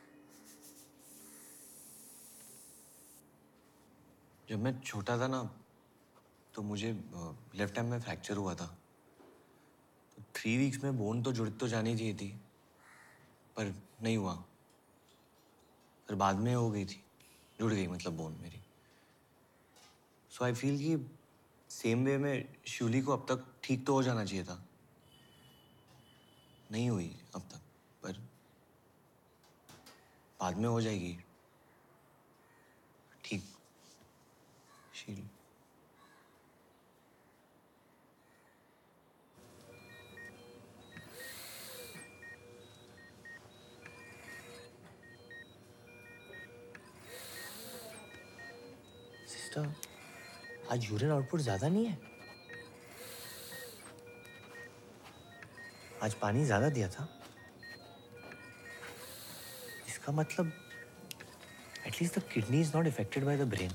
जब मैं छोटा था ना, तो मुझे लेफ्ट हैंड में फ्रैक्चर हुआ था। तो थ्री वीक्स में बोन तो जुड़ तो जानी चाहिए थी, पर नहीं हुआ। फिर बाद में हो गई थी, जुड़ गई मतलब बोन मेरी। सो आई फील कि सेम वे में शिवली को अब तक ठीक तो हो जाना चाहिए था। नहीं हुई अब तक, पर बाद में हो जाएगी ठीक। शील, सिस्टर, आज यूरिन आउटपुट ज्यादा नहीं है? आज पानी ज्यादा दिया था? इसका मतलब at least the kidney is not affected by the brain.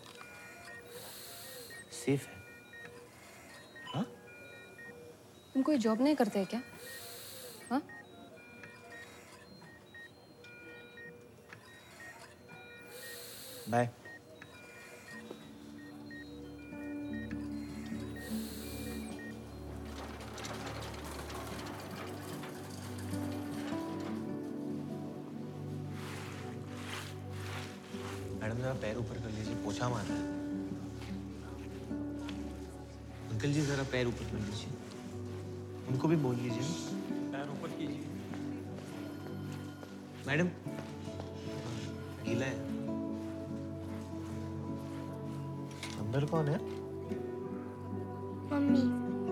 Safe है। हाँ? तुम कोई जॉब नहीं करते क्या? हाँ? बाय। मैडम जरा पैर ऊपर कर लीजिए, पोछा मार रहा है। अंकल जी जरा पैर ऊपर कर लीजिए, उनको भी बोल लीजिए। पैर ऊपर कीजिए। मैडम, गीला है। अंदर कौन है? मम्मी।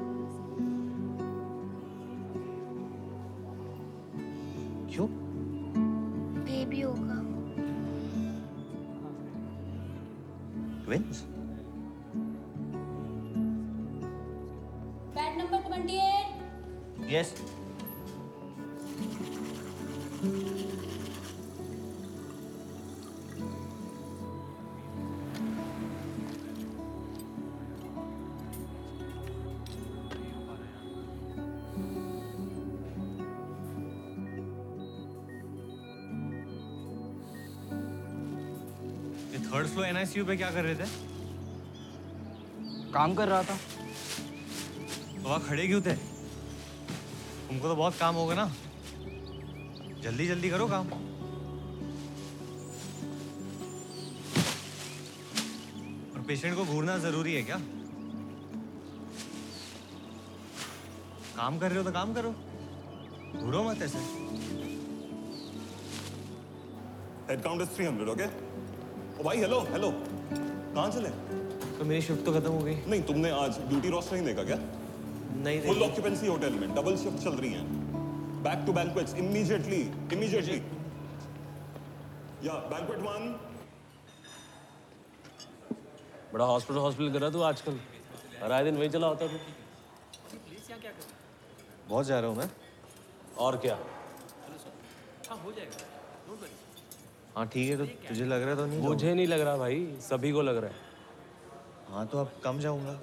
क्यों? बेबी होगा। Twins? Bed number twenty eight. Yes. Third floor NICU पे क्या कर रहे थे? काम कर रहा था। तो वहाँ खड़े क्यों थे? तुमको तो बहुत काम होगा ना, जल्दी जल्दी करो काम। और पेशेंट को घूरना जरूरी है क्या? काम कर रहे हो तो काम करो, घूरो मत ऐसे। Head count is three hundred, okay? ओ भाई हेलो हेलो, कहाँ चले? तो मेरी शिफ्ट तो खत्म हो गई। नहीं, तुमने आज ड्यूटी रोस्टर नहीं देखा क्या? नहीं फुल देखी। ऑक्यूपेंसी होटल में, डबल शिफ्ट चल रही है। Back to banquets immediately, immediately. या बैंक्वेट वन। बड़ा हॉस्पिटल हॉस्पिटल कर रहा तू आजकल, हर आए दिन वही चला होता तू। बहुत जा रहा हूँ मैं। और क्या? हाँ ठीक है, तो तुझे लग रहा तो नहीं? मुझे नहीं लग रहा भाई, सभी को लग रहा है। हाँ तो अब कम जाऊंगा।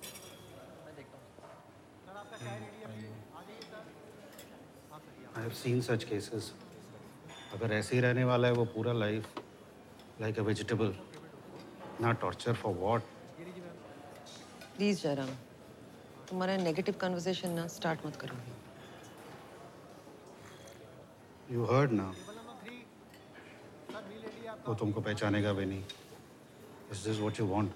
I have seen such cases. अगर ऐसे ही रहने वाला है वो पूरा लाइफ, लाइक अ वेजिटेबल, ना torture for what? Please Jayaram, तुम्हारा नेगेटिव कन्वर्सेशन ना स्टार्ट मत करो। यू हर्ड ना, वो तुमको पहचानेगा भी नहीं। Is this what you want?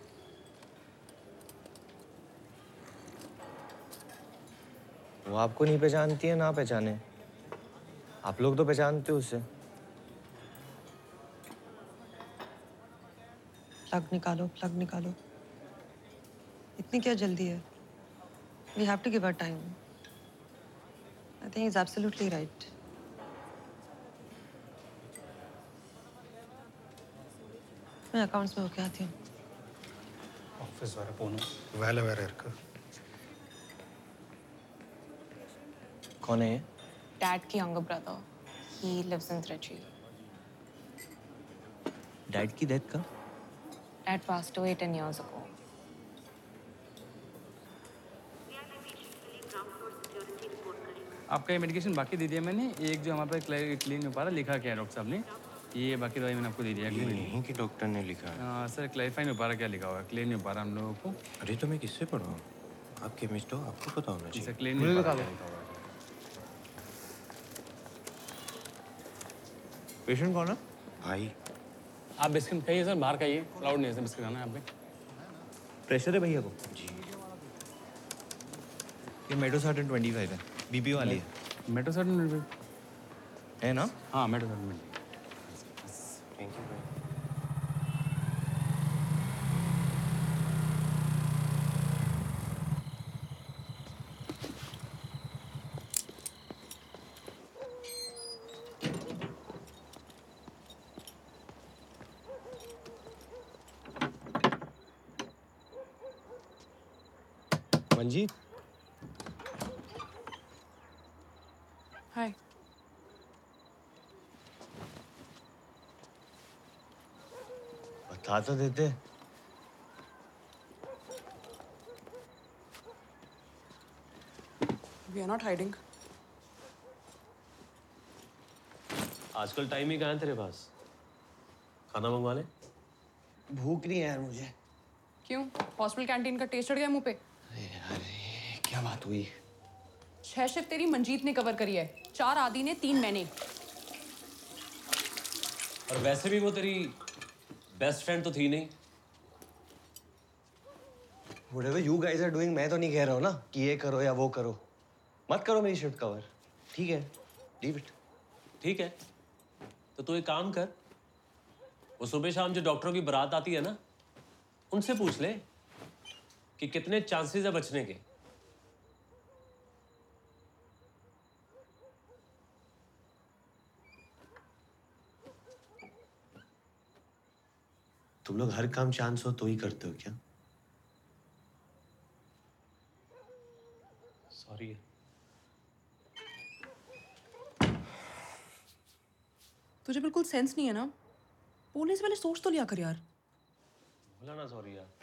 वो आपको नहीं पहचानती है, ना पहचाने। आप लोग तो पहचानते हो उसे। प्लग निकालो, प्लग निकालो। इतनी क्या जल्दी है? We have to give her time. I think is absolutely right. मैं अकाउंट्स में होके आती हूँ। ऑफिस वाला पोनो वेल अवेयर इरका। कौन है ये? Dad की younger brother. He lives in Trichy. Dad की डेथ का? Dad passed away ten years ago. आपका ये मेडिकेशन बाकी दे दिया मैंने, एक जो हमारे पास क्लीन हो पा रहा लिखा क्या है डॉक्टर साहब ने, ये बाकी दवाई मैंने आपको दे दिया। यहीं के डॉक्टर ने लिखा है। हाँ सर, क्लैरिफाई नहीं हो पा रहा क्या लिखा हुआ है, क्लियर नहीं हो पा रहा हम लोगों को। अरे तो मैं किससे पढ़ूँ? आप केमिस्ट हो, आपको पता होना चाहिए। सर क्लियर नहीं हो पा रहा क्या लिखा हुआ है। पेशेंट कौन है? भाई। आप बिस्किट खाइए सर, बाहर खाइए, अलाउड नहीं है सर बिस्किट खाना है आप पे। प्रेशर है भैया को? जी। ये मेडोसार्टन ट्वेंटी फाइव है, बीपी वाली है। मेडोसार्टन है ना? हाँ मेडोसार्टन। थैंक यू भाई। मंजीत। हाय। बता तो देते। We are not hiding. आजकल टाइम ही कहाँ है तेरे पास? खाना मंगवा ले। भूख नहीं है यार मुझे। क्यों? हॉस्पिटल कैंटीन का टेस्ट चढ़ गया मुंह पे? अरे क्या बात हुई? छह शिफ्ट तेरी मंजीत ने कवर करी है, चार आदि ने, तीन मैंने। और वैसे भी वो तेरी बेस्ट फ्रेंड तो थी नहीं। Whatever you guys are doing, मैं तो नहीं कह रहा हूँ ना कि ये करो या वो करो। मत करो मेरी शिफ्ट कवर। ठीक है, लीव इट। ठीक है, तो तू एक काम कर, वो सुबह शाम जो डॉक्टरों की बारात आती है ना, उनसे पूछ ले कि कितने चांसेस है बचने के। तुम लोग हर काम चांस हो तो ही करते हो क्या? सॉरी। तुझे बिल्कुल सेंस नहीं है ना? बोलने से पहले सोच तो लिया कर यार। बोला ना सॉरी यार।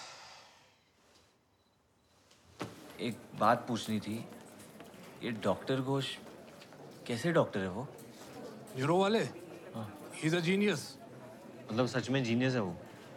एक बात पूछनी थी, ये डॉक्टर घोष कैसे डॉक्टर है वो? न्यूरो वाले? He is a genius. मतलब सच में जीनियस है वो?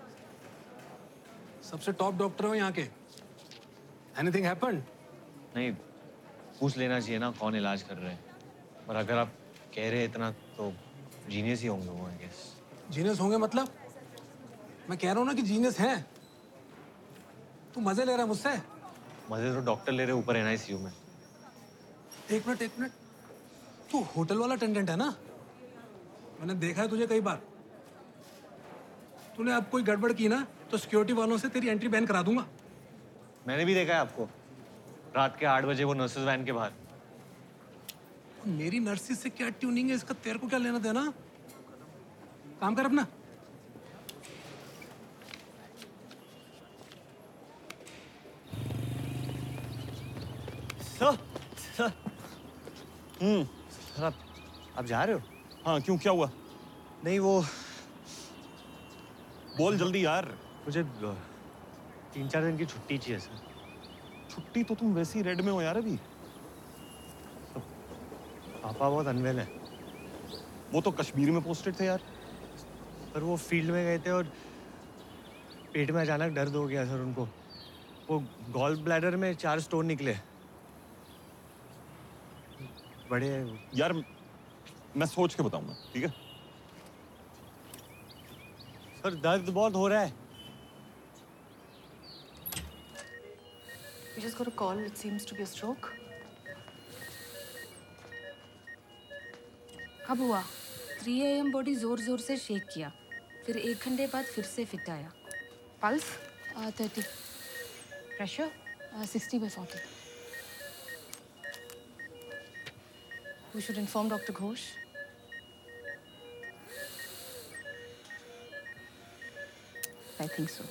सबसे टॉप डॉक्टर हो यहाँ के। Anything happened? नहीं, पूछ लेना चाहिए ना कौन इलाज कर रहे हैं। पर अगर आप कह रहे हैं इतना तो जीनियस ही होंगे वो, आई गेस। जीनियस होंगे मतलब? मैं कह रहा हूँ ना कि जीनियस हैं। तू मजे ले रहा है मुझसे? मजे तो डॉक्टर ले रहे ऊपर एनआईसीयू में। एक मिनट एक मिनट, तू होटल वाला अटेंडेंट है ना? मैंने देखा है तुझे कई बार। तूने अब कोई गड़बड़ की ना तो सिक्योरिटी वालों से तेरी एंट्री बैन करा दूंगा। मैंने भी देखा है आपको रात के आठ बजे वो नर्सेज वैन के बाहर। मेरी नर्सिस से क्या ट्यूनिंग है इसका तेरे को क्या लेना देना? काम कर अपना। सर सर हम्म सर आप आप जा रहे हो? हाँ क्यों, क्या हुआ? नहीं वो बोल जल्दी यार। मुझे अ, तीन चार दिन की छुट्टी चाहिए सर। छुट्टी तो तुम वैसे ही रेड में हो यार अभी। पापा बहुत अनवेल है। वो तो कश्मीर में पोस्टेड थे यार। पर वो फील्ड में गए थे और पेट में अचानक दर्द हो गया सर उनको। वो गॉल ब्लैडर में चार स्टोन निकले। बड़े यार मैं सोच के बताऊंगा, ठीक है? सर दर्द बहुत हो रहा है। We just got a call. It seems to be a stroke. कब हुआ? थ्री ए एम बॉडी जोर जोर से शेक किया, फिर एक घंटे बाद फिर से फिट आया। Pulse thirty, pressure sixty by forty. We should inform Doctor Ghosh. I think so.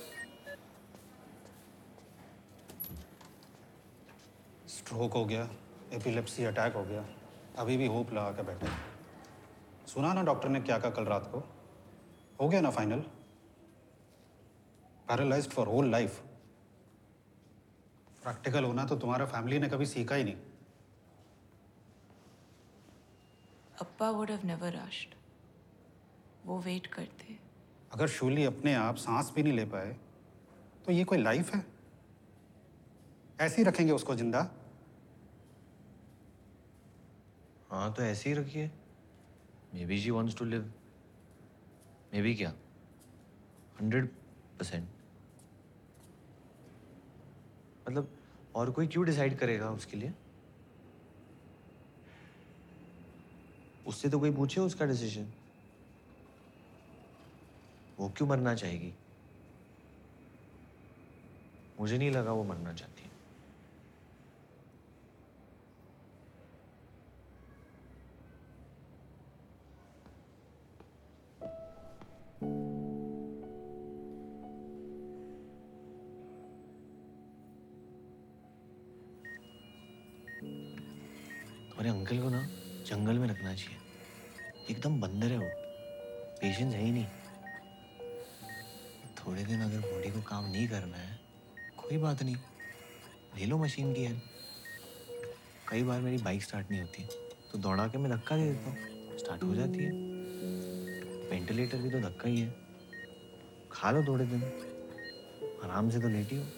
Stroke हो गया, एपिलेप्सी अटैक हो गया, अभी भी होप लगा के बैठे। सुना ना डॉक्टर ने क्या कहा कल रात को? हो गया ना final? Paralysed for whole life. Practical होना तो तुम्हारा फैमिली ने कभी सीखा ही नहीं। अप्पा वुड हैव नेवर रश्ड। वो वेट करते। अगर शूली अपने आप सांस भी नहीं ले पाए तो ये कोई लाइफ है? ऐसे ही रखेंगे उसको जिंदा? हाँ तो ऐसे ही रखिए। Maybe she wants to live. Maybe क्या, हंड्रेड परसेंट। मतलब और कोई क्यों डिसाइड करेगा उसके लिए? उससे तो कोई पूछे उसका डिसीजन। वो क्यों मरना चाहेगी? मुझे नहीं लगा वो मरना चाहती है। तुम्हारे अंकल को ना जंगल में रखना चाहिए। एकदम बंदर है वो, पेशेंस है ही नहीं। थोड़े दिन अगर बॉडी को काम नहीं करना है, कोई बात नहीं, ले लो मशीन की हेल्प। कई बार मेरी बाइक स्टार्ट नहीं होती तो दौड़ा के मैं धक्का दे देता हूँ, स्टार्ट हो जाती है। वेंटिलेटर भी तो धक्का ही है। खा लो थोड़े दिन, आराम से तो लेटी हो।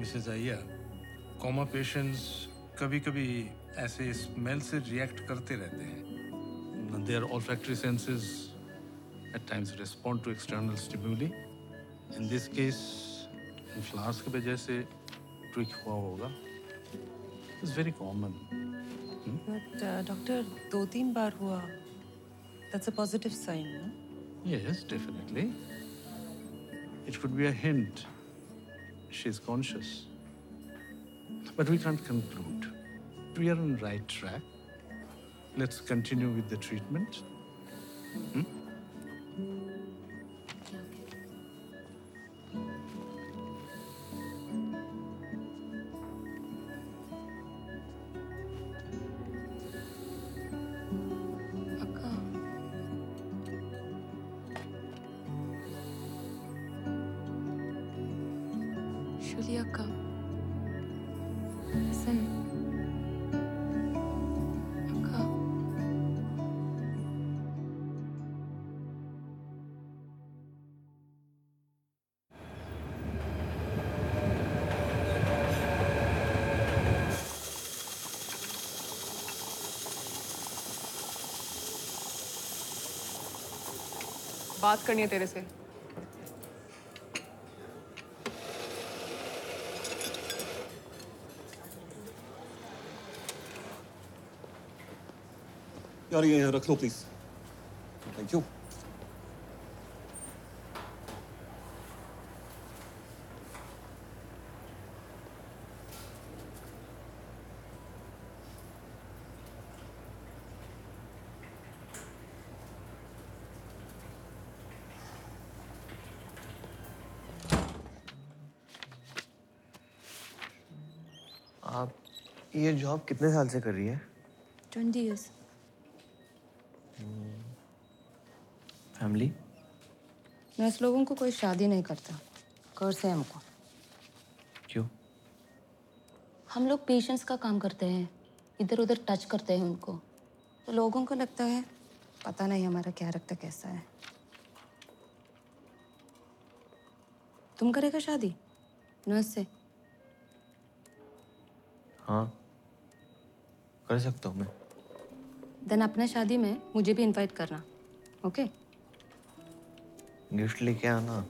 मिसेस अय्यर, कोमा पेशेंट्स कभी-कभी ऐसे स्मेल से रिएक्ट करते रहते हैं। Their olfactory senses at times respond to external stimuli. In this case flowers की वजह से ट्विक हुआ होगा। It's very common. But doctor, दो तीन बार हुआ, दैट्स अ पॉजिटिव साइन, ना? Yes, definitely. It could be a hint. She's conscious. But we can't conclude. We are on the right track. Let's continue with the treatment. Hmm? Shuli akka. Listen. Akka. बात करनी है तेरे से। यार ये रख लो please. Thank you. आप ये जॉब कितने साल से कर रही है? Twenty years. फैमिली? नर्स लोगों को कोई शादी नहीं करता, कर्ज है हमको। क्यों? हम लोग पेशेंट्स का काम करते हैं, इधर उधर टच करते हैं उनको, तो लोगों को लगता है पता नहीं हमारा कैरेक्टर कैसा है। तुम करेगा शादी नर्स से? हाँ, कर सकता हूँ मैं। देन अपने शादी में मुझे भी इनवाइट करना, ओके? गिफ्ट लेके आना आप।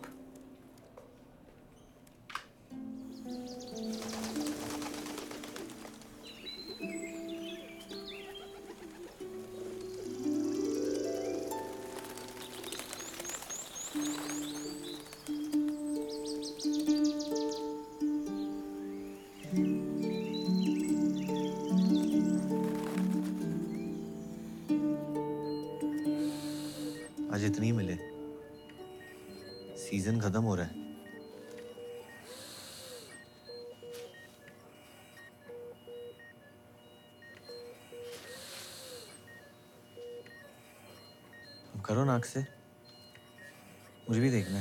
आज इतनी ही मिले, सीजन खत्म हो रहा है। अब करो नाक से, मुझे भी देखना है।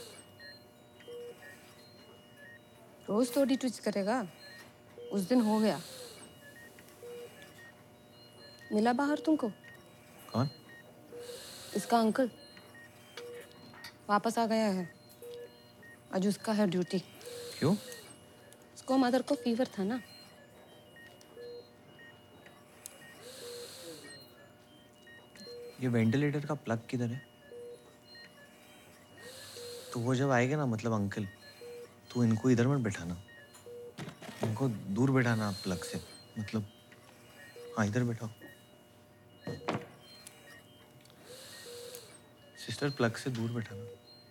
रोज थोड़ी ट्विच करेगा, उस दिन हो गया। मिला बाहर तुमको? कौन? इसका अंकल वापस आ गया है, आज उसका है ड्यूटी। क्यों? उसको मदर को फीवर था ना। ये वेंटिलेटर का प्लग किधर है? तो वो जब आएगा ना, मतलब अंकल, तो इनको इधर मत बैठाना, इनको दूर बैठाना प्लग से, मतलब हाँ इधर बैठाओ। सिस्टर, प्लग से दूर बैठाना।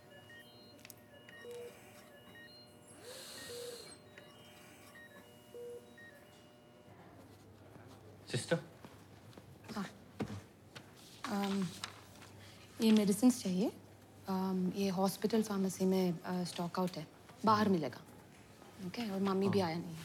सिस्टर, हाँ, um, ये मेडिसिन चाहिए। um, ये हॉस्पिटल फार्मेसी में स्टॉक आउट है, बाहर मिलेगा, ओके? और मम्मी भी आया नहीं है।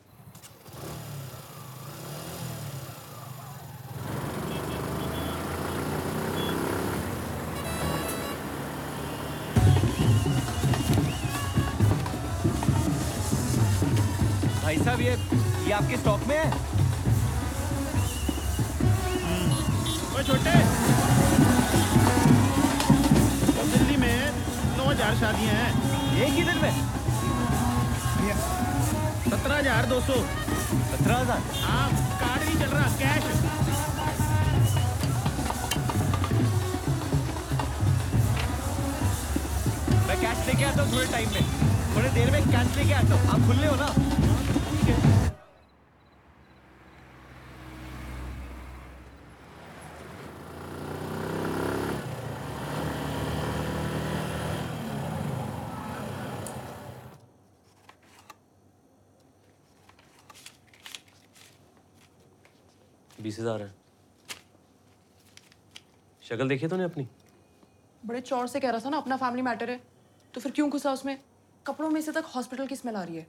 भाई साहब, ये ये आपके स्टॉक में है? ओए छोटे, तो दिल्ली में नौ हजार शादियां हैं एक ही दिन में? भैया सत्रह हजार दो सौ। सत्रह हजार हाँ, कार्ड नहीं चल रहा, कैश। मैं कैश लेके आता हूँ थोड़े टाइम में, थोड़ी देर में कैश लेके आता हूँ। आप खुले हो ना? ठीक है। बीस हजार है। शक्ल देखी तूने अपनी? बड़े चौड़ से कह रहा था ना अपना फैमिली मैटर है, तो फिर क्यों घुसा उसमें? कपड़ों में से तक हॉस्पिटल की स्मेल आ रही है।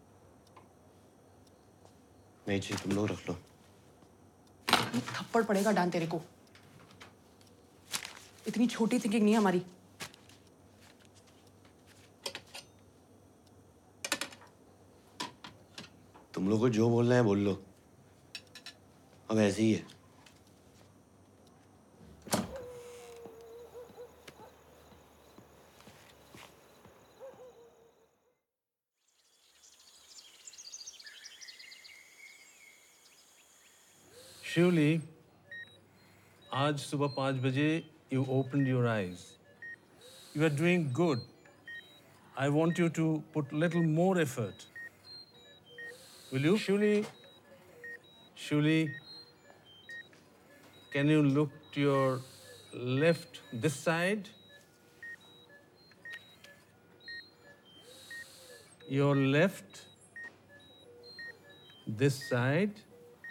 नहीं चाहिए, तुम लोग रख लो। थप्पड़ पड़ेगा डान तेरे को। इतनी छोटी थिंकिंग नहीं है हमारी। तुम लोग को जो बोलना है बोल लो, अब ऐसे ही है। शिवली, आज सुबह पाँच बजे you opened your eyes. You are doing good. I want you to put little more effort. Will you? Shuli, Shuli, can you look to your left, this side? Your left, this side.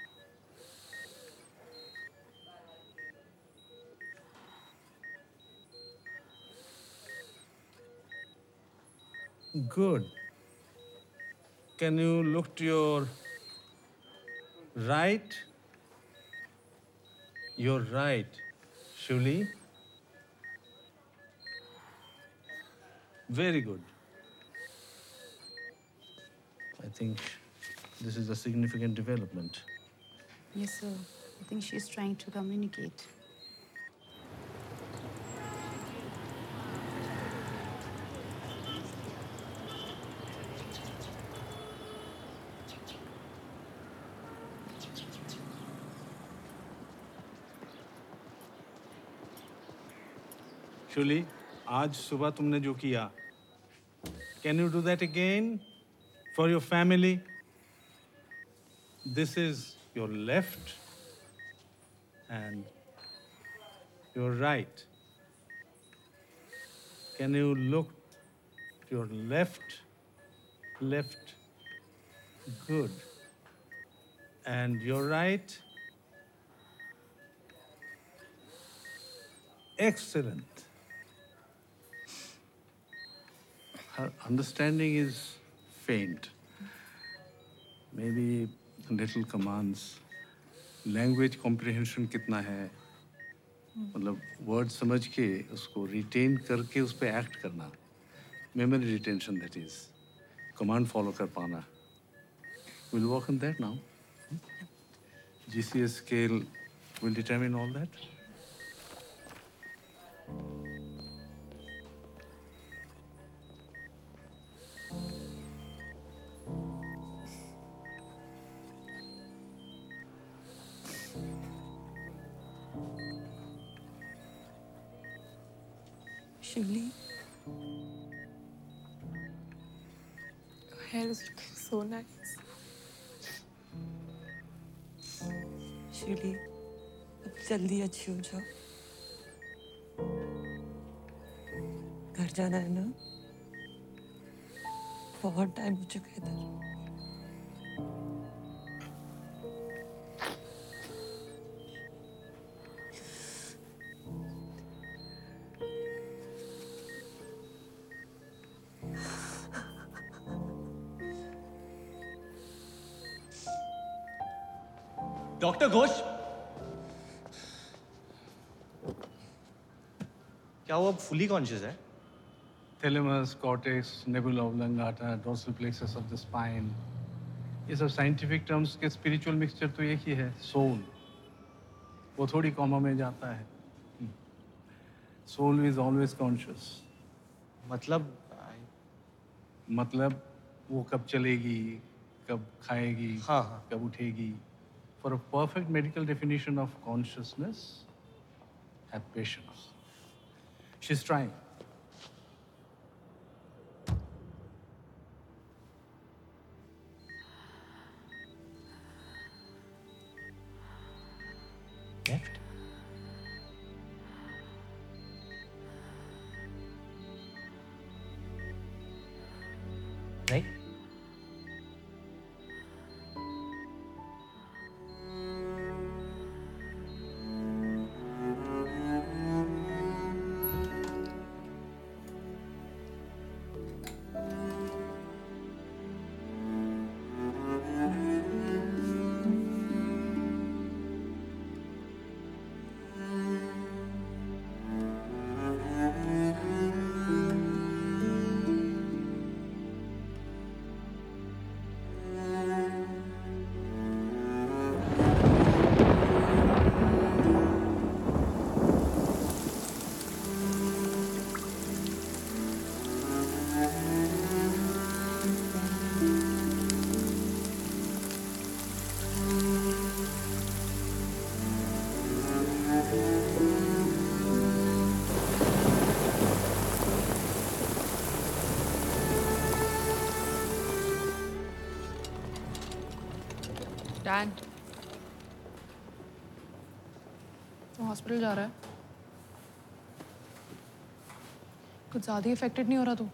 Good. Can you look to your right? Your right, Shuli. Very good. I think this is a significant development. Yes, sir. I think she's trying to communicate. Shuli, आज सुबह तुमने जो किया, can you do that again for your family? This is your left and your right. Can you look to your left, left, good. And your right, excellent. Her understanding is faint. Maybe little commands. Language comprehension कितना है? मतलब word समझ के उसको retain करके उस पे act करना. Memory retention, that is. Command follow कर पाना. We'll work on that now. G C S scale will determine all that. Shivli, your hair is looking so nice. शिवली, अब जल्दी अच्छी हो जाओ। घर जाना है ना? बहुत टाइम हो चुका है इधर। डॉक्टर घोष, क्या वो अब फुली कॉन्शियस है? Thalamus, cortex, nebula oblongata, dorsal plexus of the spine. ये सब scientific terms के spiritual mixture तो एक ही है, soul. वो थोड़ी कॉमा में जाता है. Soul is always conscious. मतलब मतलब वो कब चलेगी, कब खाएगी, हाँ, हाँ. कब उठेगी. For a perfect medical definition of consciousness, have patience. She's trying. Left? Right? Dad तो हॉस्पिटल जा रहा है. कुछ ज़्यादा इफेक्टेड नहीं हो रहा तू?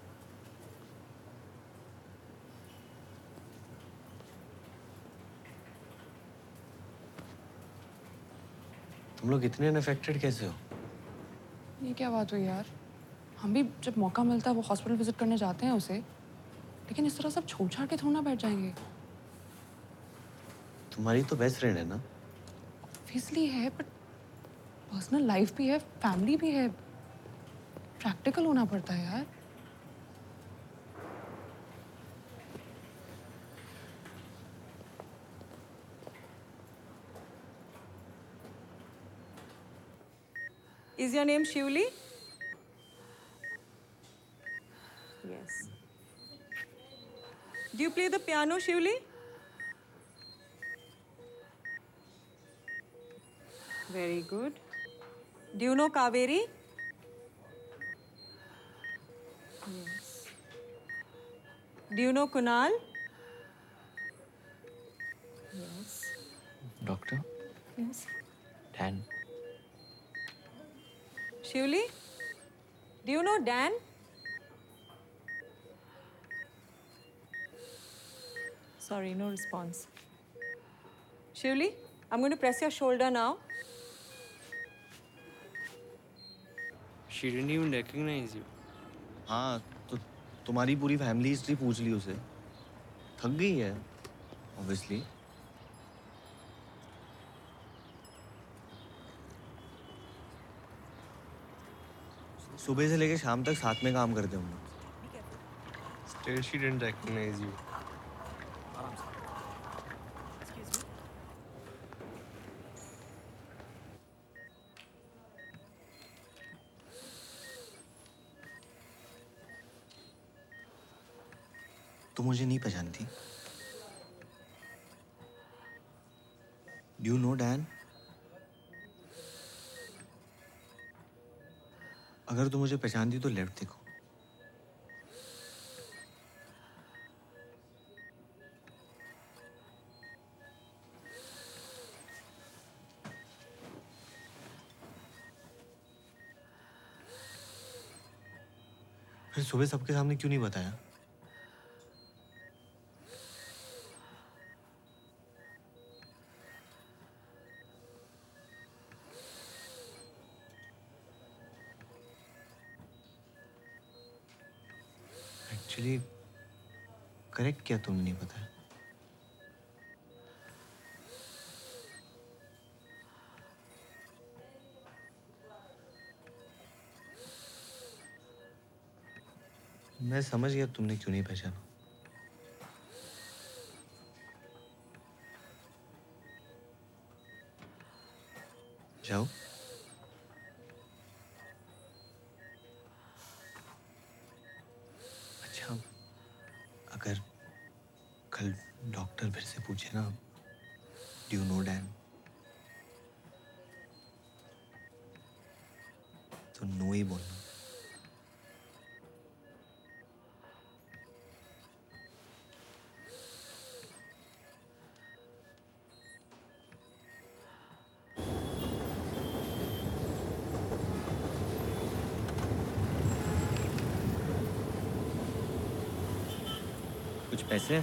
तुम लोग इतने अनअफेक्टेड कैसे हो? ये क्या बात हुई यार. हम भी जब मौका मिलता है वो हॉस्पिटल विजिट करने जाते हैं उसे, लेकिन इस तरह सब छोड़ छाड़ के थोड़ा ना बैठ जाएंगे. तुम्हारी तो बेस्ट फ्रेंड है ना? ऑब्वियसली है, बट पर्सनल लाइफ भी है, फैमिली भी है. प्रैक्टिकल होना पड़ता है यार. Is your name Shivli? Yes. Do you play the piano, Shivli? Very good. Do you know Kaveri? Yes. Do you know Kunal? Yes. Doctor? Yes. Dan? Shivli? Do you know Dan? Sorry, no response. Shivli, I'm going to press your shoulder now. She didn't even recognize you. हाँ, तो तुम्हारी पूरी family history पूछ ली उसे. थक गई है, obviously. सुबह से लेके शाम तक साथ में काम करते हम लोग. Still, she didn't recognize you. तू मुझे नहीं पहचानती. Do you know Dan? अगर तू मुझे पहचानती तो लेफ्ट देखो. फिर सुबह सबके सामने क्यों नहीं बताया? एक्चुअली करेक्ट क्या तुमने नहीं बताया? मैं समझ गया तुमने क्यों नहीं पहचाना. जाओ. अच्छा, अगर कल मेरे से पूछे ना, डू यू नो डैन, तो नो ही बोलना। कुछ पैसे?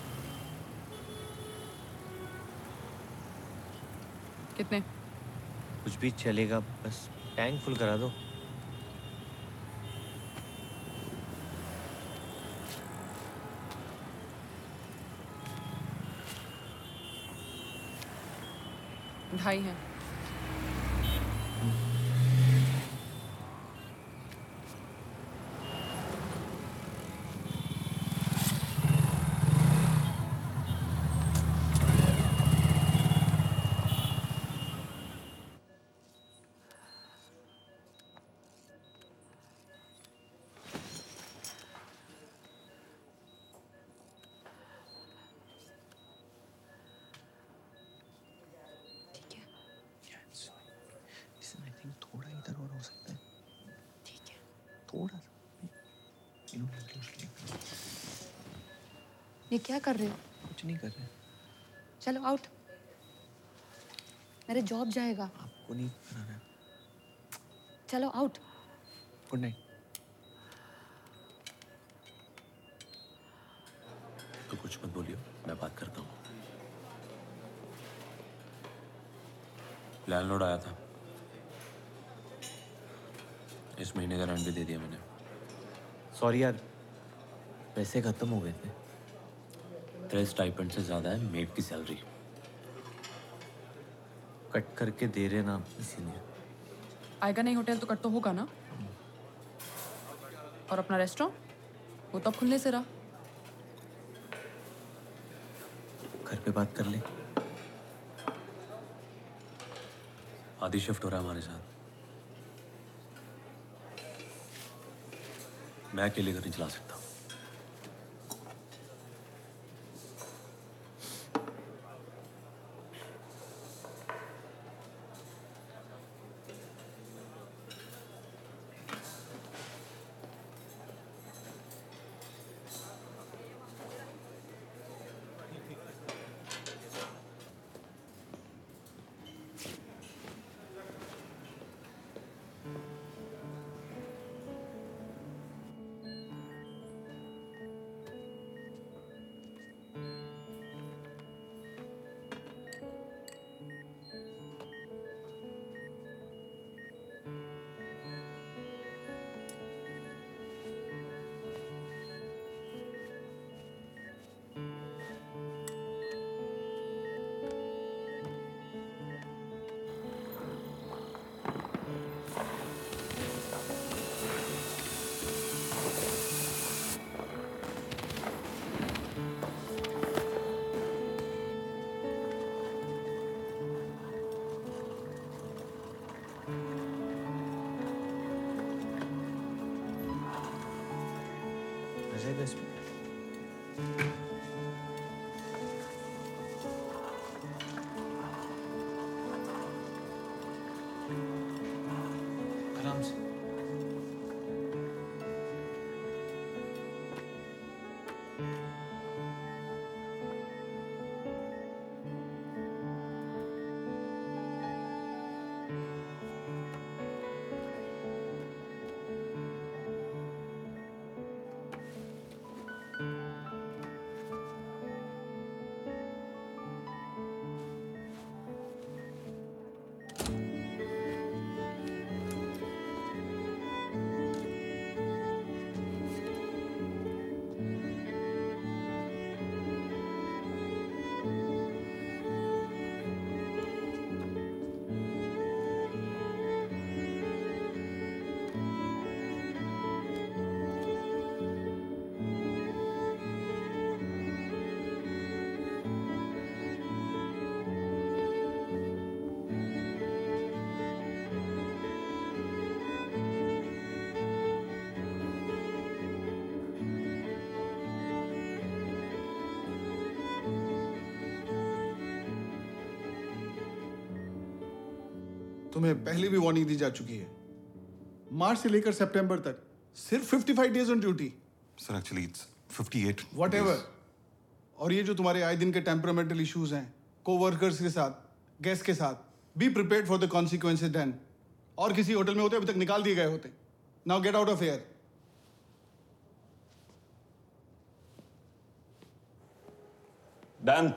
कितने? कुछ भी चलेगा, बस टैंक फुल करा दो। ढाई है। Listen, I think थोड़ा इधर और हो सकता है। ठीक है। थोड़ा सा। You know, closely. ये क्या कर रहे हो? कुछ नहीं कर रहे। चलो आउट। मेरे जॉब जाएगा। आपको नहीं कराना है। चलो आउट। Good night. तो कुछ मत बोलियो, मैं बात करता हूँ। लैंडलॉर्ड आया था, इस महीने का रेंट भी दे दिया मैंने। सॉरी यार, पैसे खत्म हो गए थे। तेरे स्टाइपेंड से ज्यादा है मेड की सैलरी। कट करके दे रहे ना, इसीलिए। आएगा नहीं होटल तो कट तो होगा ना। और अपना रेस्टोरेंट, वो तो अब खुलने से रहा। घर पे बात कर ले। आदि शिफ्ट हो रहा है हमारे साथ। मैं अकेले घर नहीं चला सकता। तुम्हें पहले भी वार्निंग दी जा चुकी है। मार्च से लेकर सितंबर तक सिर्फ पचपन days on duty. Sir actually it's अट्ठावन वट एवर। और ये जो तुम्हारे आए दिन के टेम्परामेंटल इश्यूज हैं, कोवर्कर्स के साथ, गेस्ट के साथ, be prepared for the consequences then. और किसी होटल में होते अभी तक निकाल दिए गए होते। Now get out of here. Dan,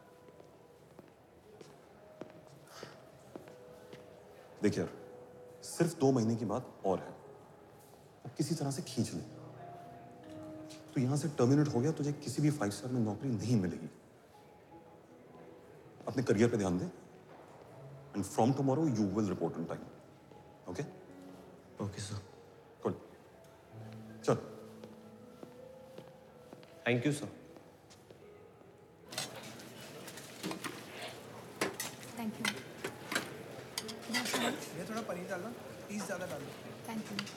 देखिए यार, सिर्फ दो महीने की बात और है, वो किसी तरह से खींच ले। तो यहां से टर्मिनेट हो गया, तुझे किसी भी फाइव स्टार में नौकरी नहीं मिलेगी। अपने करियर पे ध्यान दे, and from tomorrow you will report on time. Okay okay sir. Good, चल। Thank you sir. Thank you. ये थोड़ा पनीर डालना, पीस ज़्यादा डाल दो। Thank you.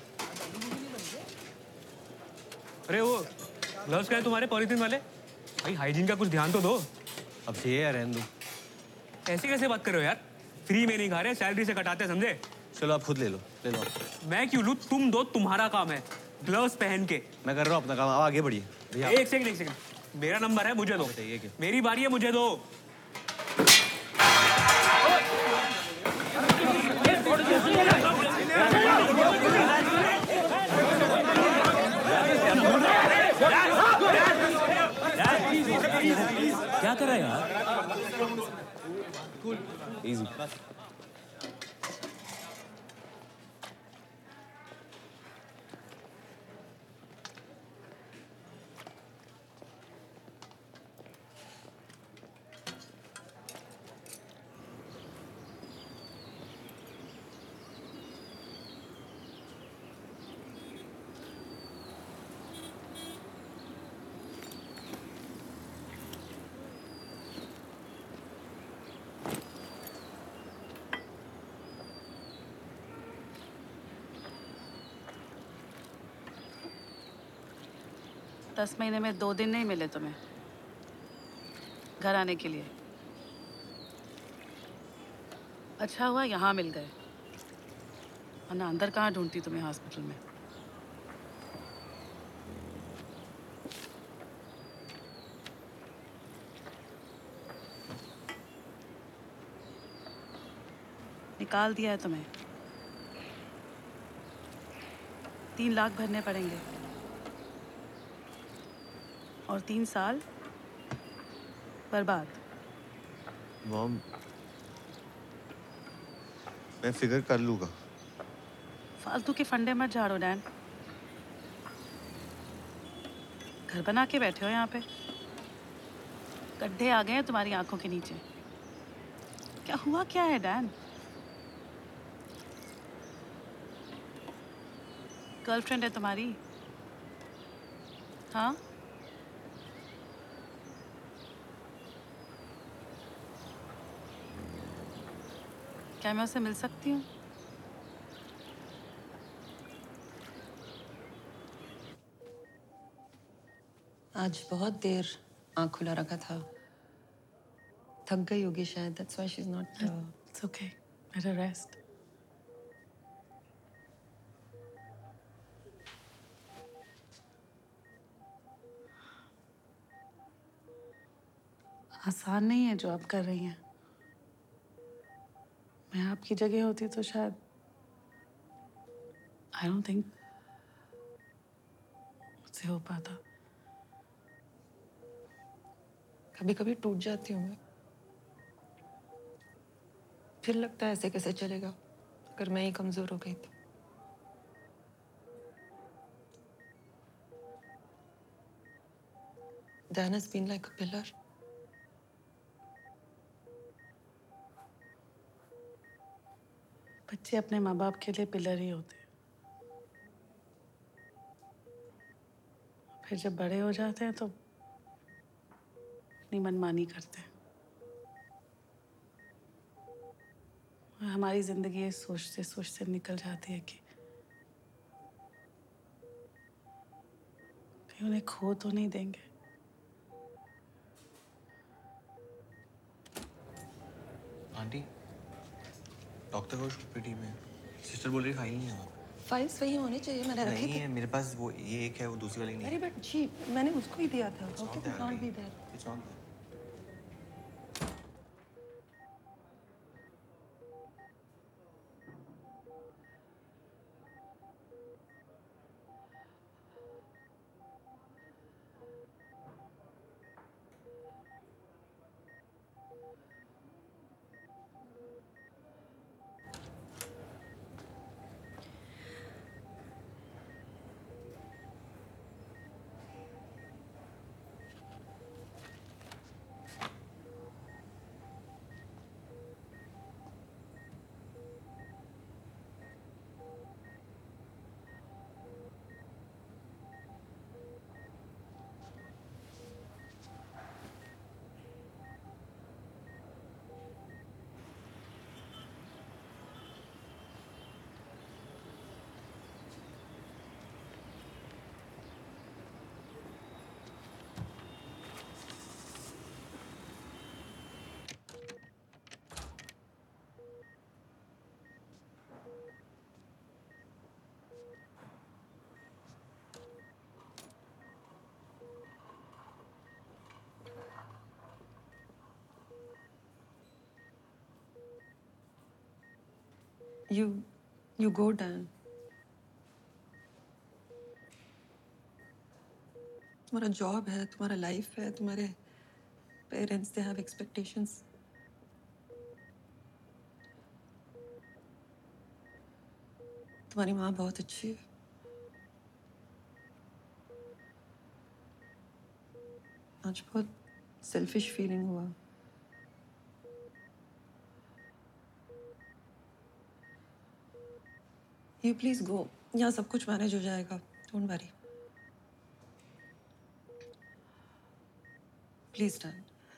अरे वो ग्लव्स क्या है तुम्हारे पॉलीथीन वाले? भाई हाइजीन का कुछ ध्यान तो दो। अब चाहिए या रहने दो? ऐसे कैसे बात कर रहे हो यार? फ्री में नहीं खा रहे, सैलरी से कटाते, समझे? चलो आप खुद ले लो, ले लो। मैं क्यों लूँ? तुम दो, तुम्हारा काम है। ग्लव्स पहन के। मैं कर रहा हूँ अपना काम, आप आगे बढ़िए भैया। एक सेकंड एक सेकंड, मेरा नंबर है, मुझे दो। मेरी बारी है, मुझे दो। क्या कर रहा है यार? इजी। दस महीने में दो दिन नहीं मिले तुम्हें घर आने के लिए। अच्छा हुआ यहाँ मिल गए, वरना अंदर कहाँ ढूंढती तुम्हें हॉस्पिटल में। निकाल दिया है तुम्हें। तीन लाख भरने पड़ेंगे और तीन साल बर्बाद। मॉम, मैं फिगर कर लूँगा। फालतू के फंडे मत झाड़ो डैन। घर बना के बैठे हो यहाँ पे, गड्ढे आ गए हैं तुम्हारी आंखों के नीचे। क्या हुआ क्या है डैन? गर्लफ्रेंड है तुम्हारी? हाँ, क्या मैं उससे मिल सकती हूँ? आज बहुत देर आँख खुला रखा था, थक गई होगी शायद। That's why she's not. Uh... It's okay. Let her rest. आसान नहीं है जो आप कर रही हैं। मैं आपकी जगह होती तो शायद आई डोंट थिंक मुझसे हो पाता। कभी कभी टूट जाती हूँ मैं, फिर लगता है ऐसे कैसे चलेगा अगर मैं ही कमजोर हो गई तो। Dan has been like a pillar. बच्चे अपने माँ बाप के लिए पिलर ही होते हैं, फिर जब बड़े हो जाते हैं तो अपनी मनमानी करते हैं। और हमारी जिंदगी ये सोचते सोचते निकल जाती है कि कहीं उन्हें खो तो नहीं देंगे। आंटी, डॉक्टर को ओपीडी में सिस्टर बोल रही फाइल नहीं है वहाँ पे। फाइल्स वही होने चाहिए, मैंने रखे नहीं थे। है मेरे पास, वो ये एक है, वो दूसरी वाली नहीं अरे है। बट जी मैंने उसको ही दिया था। It's ओके not दे there, can't be Abhi. There. It's not there. You, you go, Dan. तुम्हारा जॉब है, तुम्हारा लाइफ है, तुम्हारे पेरेंट्स दे हैव एक्सपेक्टेशंस। तुम्हारी माँ बहुत अच्छी है। आज बहुत सेल्फिश फीलिंग हुआ। You please go. यहाँ सब कुछ मैनेज हो जाएगा। Don't worry. Please, Dan.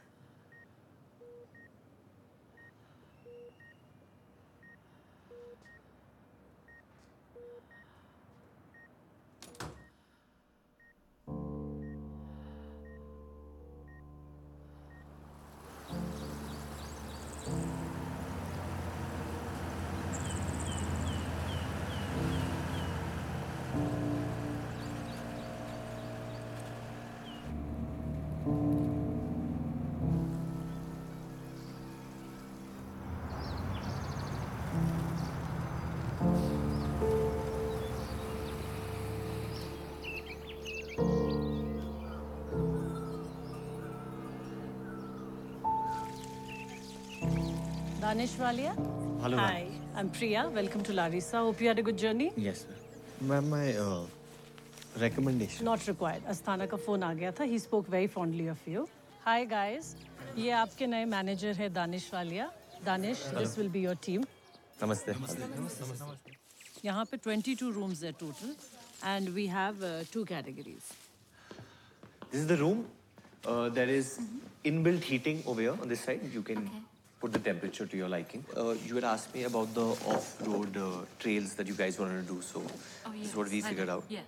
Danish Walia. Hello, Hi, I'm Priya. Welcome to Larissa. Hope you had a good journey. Yes, sir. Ma'am, my uh, recommendation. Not required. Asthana का phone आ गया था. He spoke very fondly of you. Hi guys. ये आपके नए manager है Danish Walia. Danish, this will be your team. Namaste. यहाँ पे twenty-two rooms है total, and we have uh, two categories. This is the room. Uh, there is inbuilt heating over here on this side. You can put the temperature to your liking. Uh, you had asked me about the off-road uh, trails that you guys wanted to do, so Oh, this yes. is what we I figured know. out. Yeah.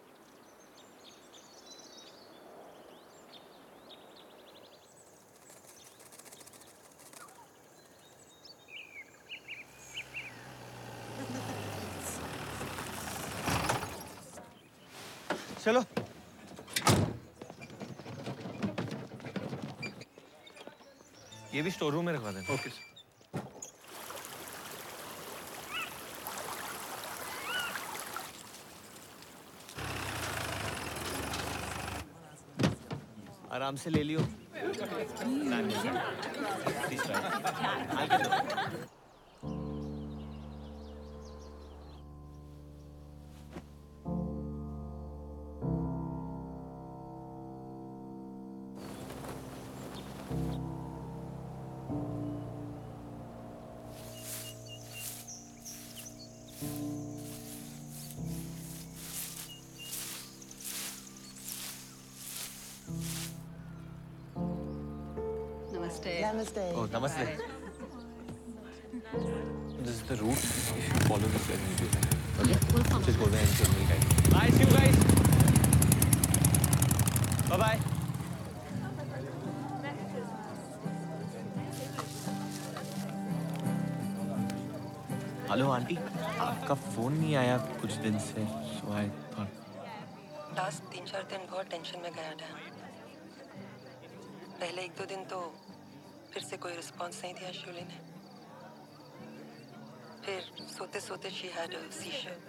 चलो ये भी store room में रखवा देना। Okay आराम से ले लियो। Please try. I'll get it. Namaste. Namaste. Oh, namaste. This is the route. You should follow this when you do that. Okay? Just go there and show me guide. Bye, see you guys. Bye bye. Hello aunty, आपका phone नहीं आया कुछ दिन से, सो I thought. Last तीन चार दिन बहुत टेंशन में गया डैन। पहले एक दो दिन तो फिर से कोई रिस्पांस नहीं दिया शिवली ने। फिर सोते सोते शी हैड अ सीजर।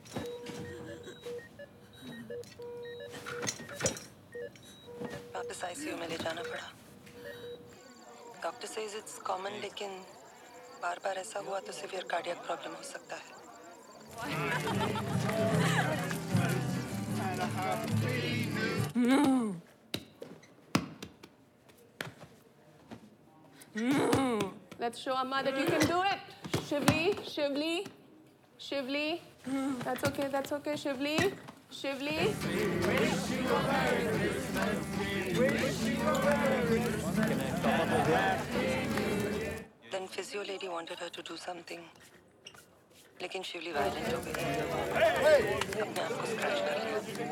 वापस आईसीयू में ले जाना पड़ा। डॉक्टर सेज इट्स कॉमन, लेकिन बार बार ऐसा हुआ तो सिवियर कार्डियक प्रॉब्लम हो सकता है। Let's show Amma that you can do it. Shivli, Shivli, Shivli. That's okay, that's okay, Shivli. Shivli. Wish you a Merry Christmas. Wish you a Merry Christmas. Then physio lady wanted her to do something, लेकिन शिवली violent हो गई। अपने आप को scratch कर लिया।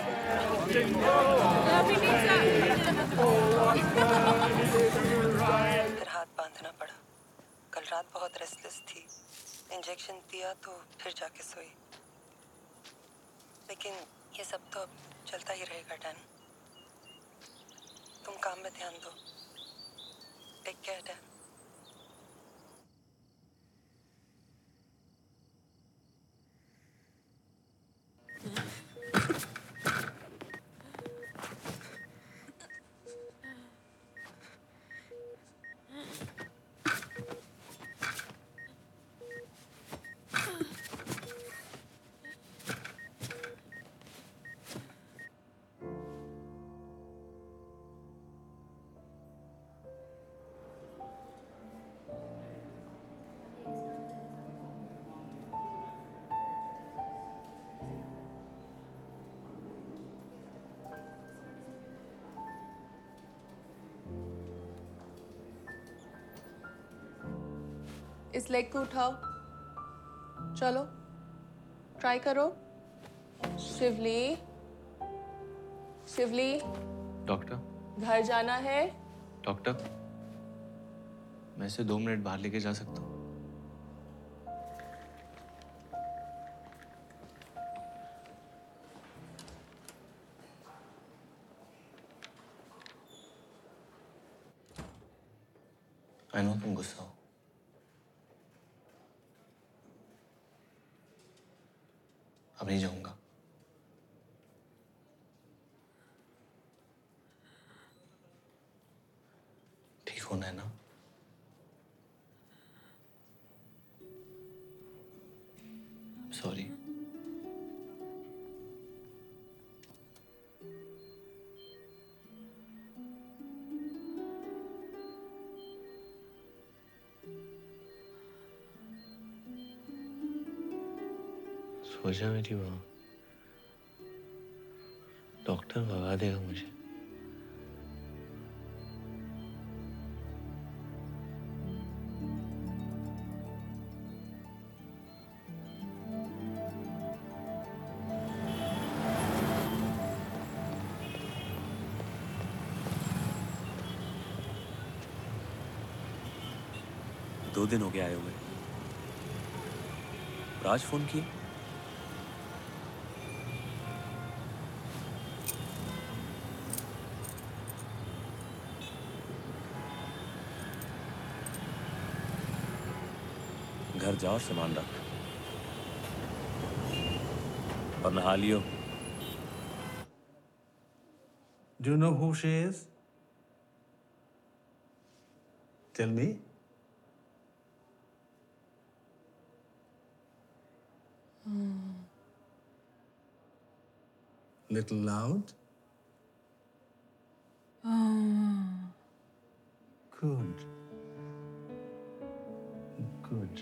फिर हाथ बांधना पड़ा। कल रात बहुत रेस्टलेस थी। इंजेक्शन दिया तो फिर जाके सोई। लेकिन ये सब तो अब चलता ही रहेगा डैन। तुम काम में ध्यान दो। Take care Dan. इस लेग को उठाओ। चलो ट्राई करो। शिवली, शिवली, डॉक्टर घर जाना है। डॉक्टर मैं इसे दो मिनट बाहर लेके जा सकता हूँ? आई नो तुम गुस्सा हो। अब नहीं जाऊंगा। ठीक होना है ना? सॉरी। सो जा मेरी माँ। डॉक्टर भगा देगा मुझे। दो दिन हो गए आए हुए। राज फोन किए? घर जाओ और सामान रख और नहा लियो। Do you know who she is? Tell me. Little loud. Good. Good.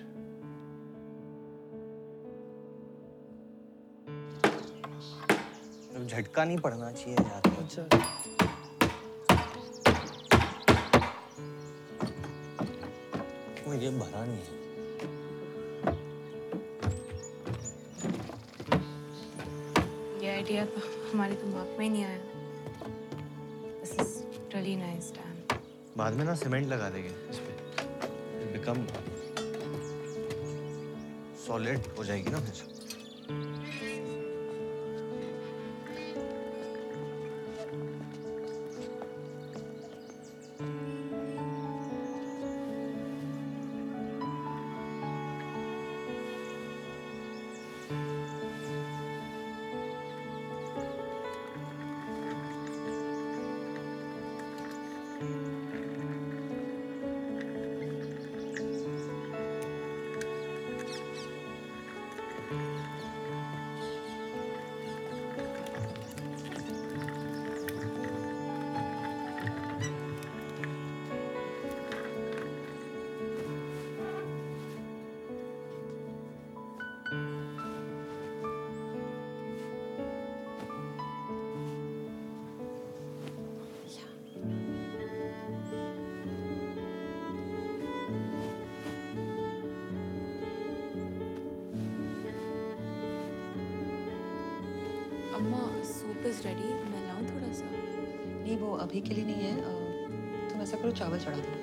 झटका नहीं पड़ना चाहिए यार। अच्छा। मुझे भरा नहीं है। ये आइडिया तो हमारे दिमाग में ही नहीं आया। This is really nice, Dan. बाद में ना सीमेंट लगा देंगे इस पे। बिकम सॉलिड हो जाएगी ना फिर। अम्मा सूप इज रेडी, मैं लाऊं थोड़ा सा? नहीं, वो अभी के लिए नहीं है। अ, तुम ऐसा करो, चावल चढ़ा दो।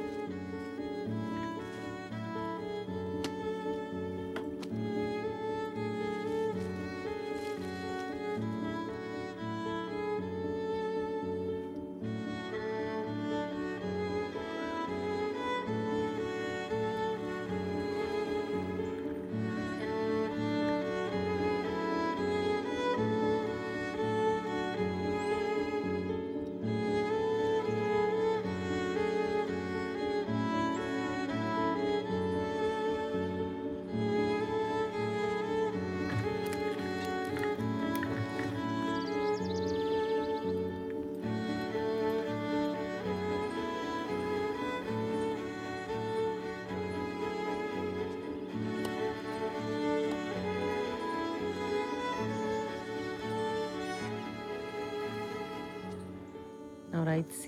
Now write C.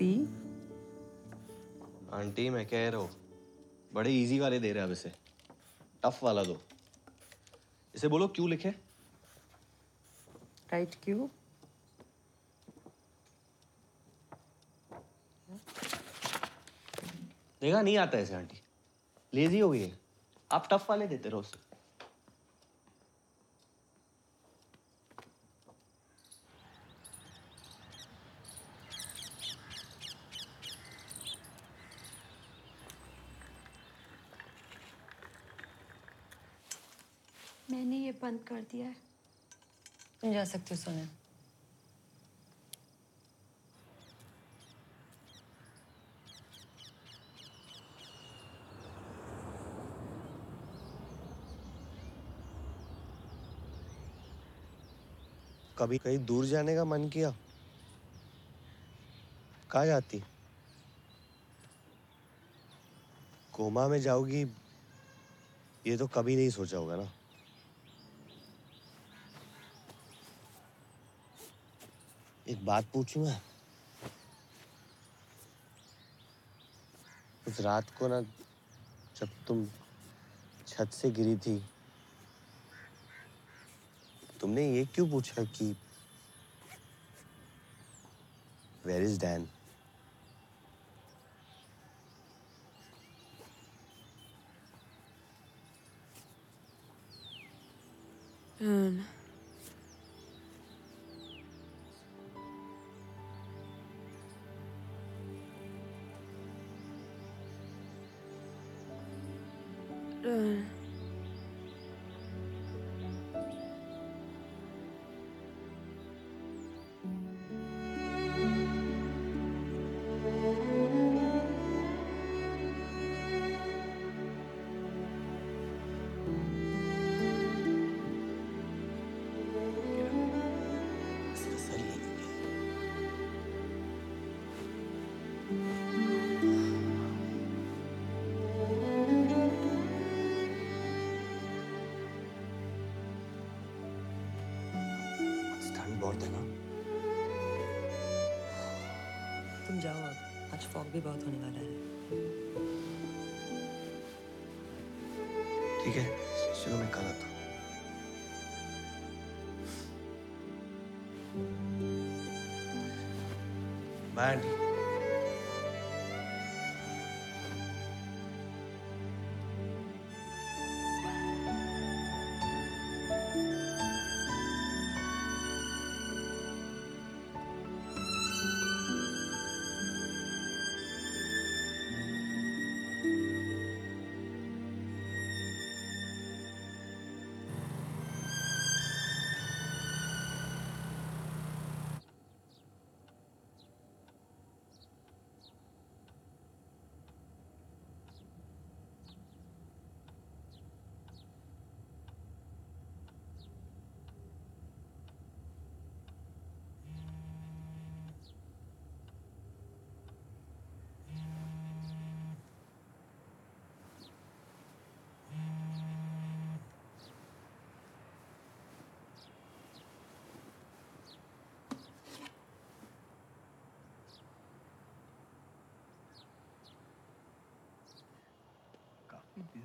आंटी मैं कह रहा हूँ बड़े इजी वाले दे रहे हैं अब इसे, टफ वाला दो। इसे बोलो क्यों लिखे। Write Q. देखा नहीं आता ऐसे आंटी, लेजी हो गई है। आप टफ वाले देते रहो उसे। मैंने ये बंद कर दिया है। तुम जा सकती हो सोने। कभी कहीं दूर जाने का मन किया? कहाँ जाती? कोमा में जाओगी ये तो कभी नहीं सोचा होगा ना। एक बात पूछूं मैं? उस रात को ना जब तुम छत से गिरी थी, तुमने ये क्यों पूछा कि where is Dan? Um, uh, ठंड बहुत है ना। तुम जाओ अब, आज फॉग भी बहुत होने वाला है। ठीक है, चलो मैं कल आता हूँ। Bye aunty.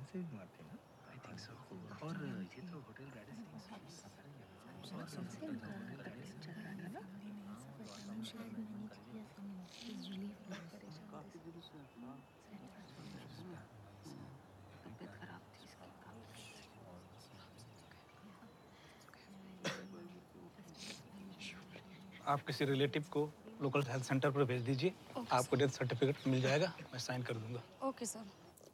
से भी मारते हैं ना? I think so. और ये तो होटल आप किसी रिलेटिव को लोकल हेल्थ सेंटर पर भेज दीजिए। आपको डेथ सर्टिफिकेट मिल जाएगा, मैं साइन कर दूंगा। Okay sir.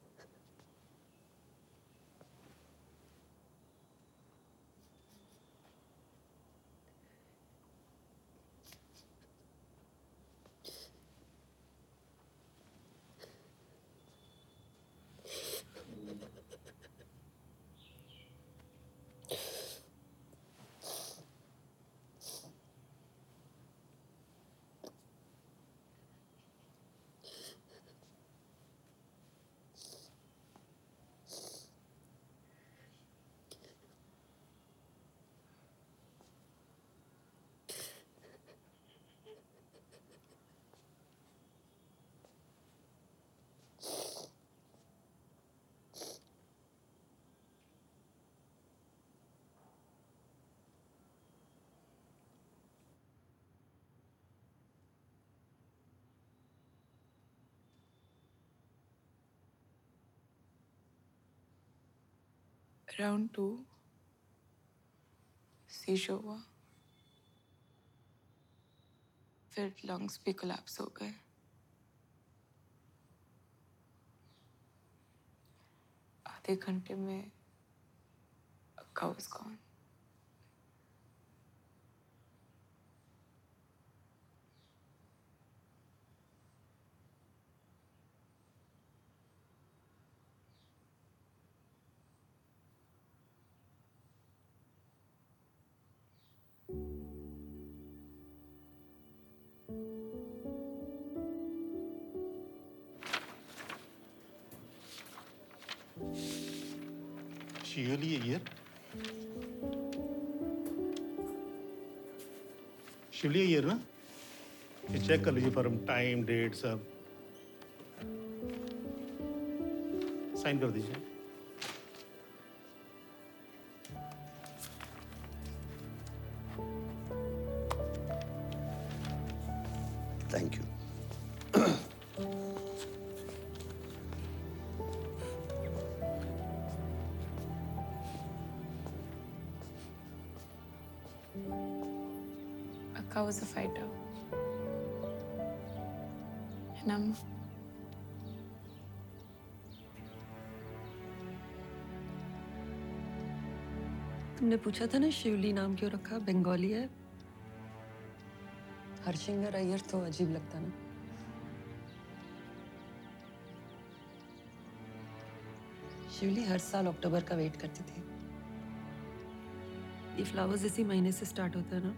राउंड टू सीशो हुआ, फिर लंग्स भी कोलैप्स हो गए। आधे घंटे में अक्का वाज गॉन। शियोली है ये शिवली ईयर ना, ये चेक कर लीजिए फॉर्म, टाइम डेट सब साइन कर दीजिए। Thank you. Akka was a fighter. And I'm तुमने पूछा था ना शिवली नाम क्यों रखा? बंगाली है। हर्षिंगर अय्यर तो अजीब लगता ना। शिवली हर साल अक्टूबर का वेट करती थी। ये फ्लावर्स इसी महीने से स्टार्ट होता है ना।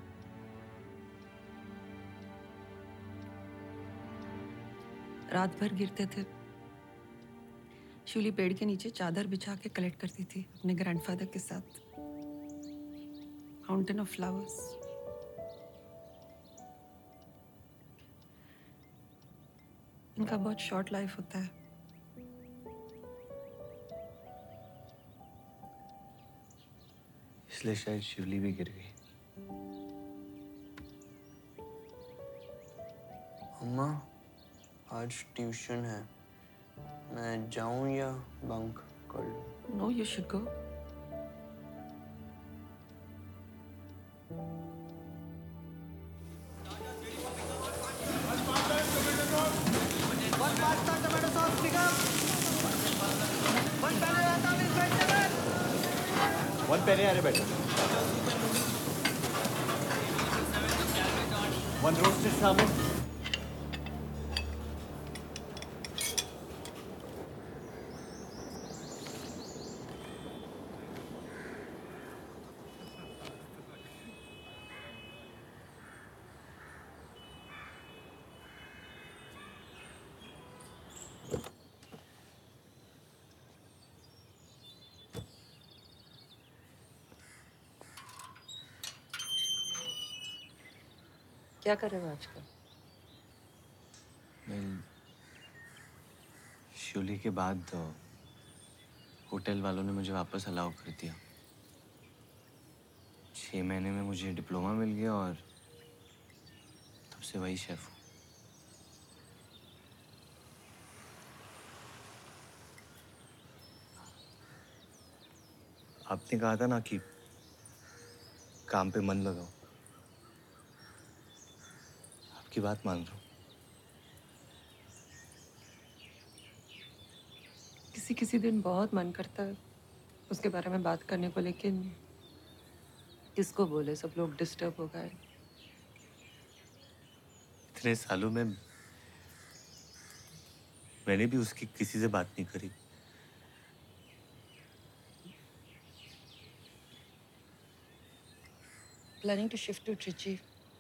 रात भर गिरते थे। शिवली पेड़ के नीचे चादर बिछा के कलेक्ट करती थी अपने ग्रैंडफादर के साथ। Mountain of flowers. इनका बहुत शॉर्ट लाइफ होता है। इसलिए शायद शिवली भी गिर गई। अम्मा, आज ट्यूशन है, मैं जाऊं या बंक कर लूं? No, you should go. One penny are better. One roasted salmon. क्या कर रहे हो आजकल? मैं शिवली के बाद होटल वालों ने मुझे वापस अलाउ कर दिया। छः महीने में मुझे डिप्लोमा मिल गया और तब से वही शेफ हूँ। आपने कहा था ना कि काम पे मन लगाओ। आपकी बात मान रहा हूँ। किसी किसी दिन बहुत मन करता है उसके बारे में बात करने को, लेकिन किसको बोले, सब लोग डिस्टर्ब हो गए। इतने सालों में मैंने भी उसकी किसी से बात नहीं करी। Planning to shift to Trichy.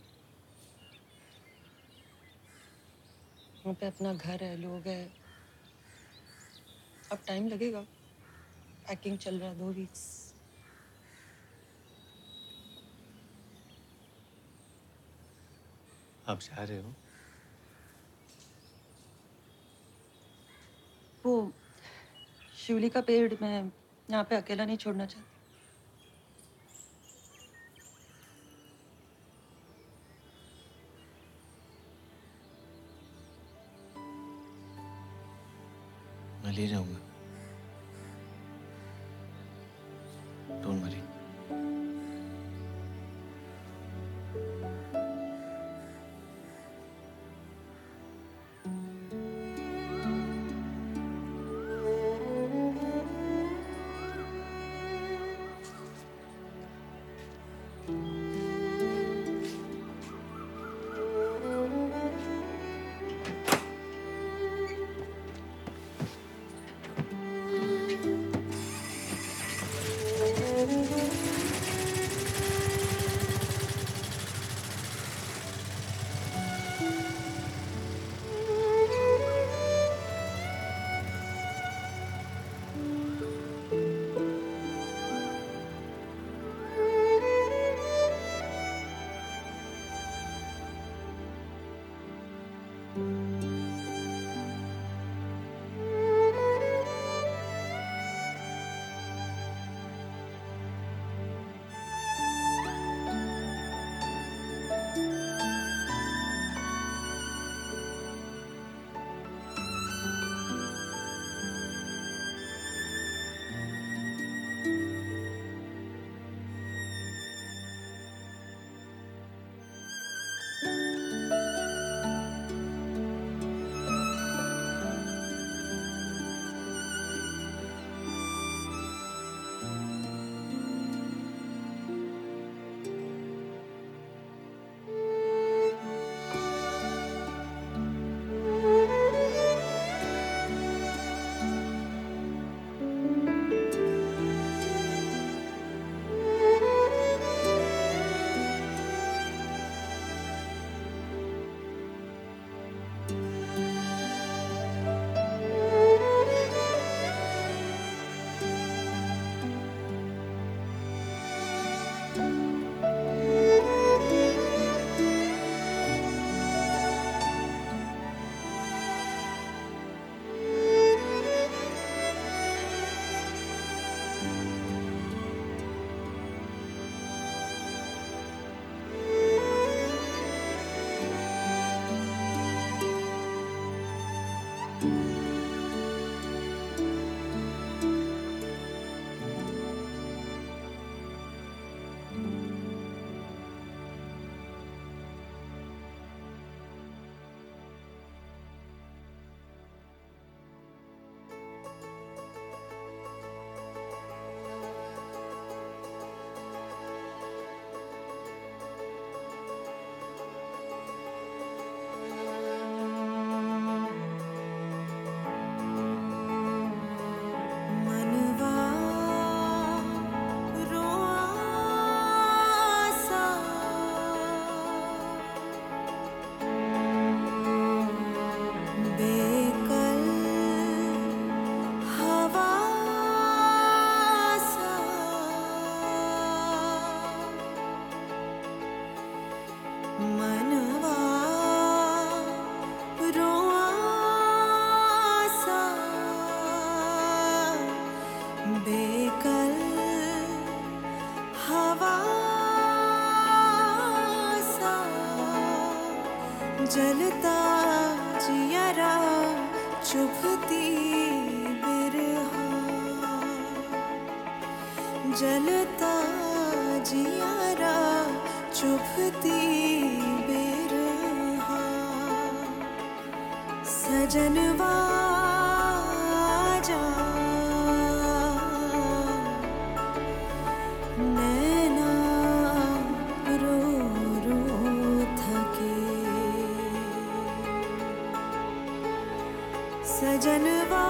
वहाँ पे अपना घर है, लोग हैं। अब टाइम लगेगा। पैकिंग चल रहा है, दो वीक्स। आप जा रहे हो? वो शिवली का पेड़ मैं यहाँ पे अकेला नहीं छोड़ना चाहती। मैं ले जाऊंगा। Don't worry. Thank you. जलता जियरा चुभती बिरहा जलता जियरा चुभती बिरहा सजनवा जा नैना रो रो थके सजनवा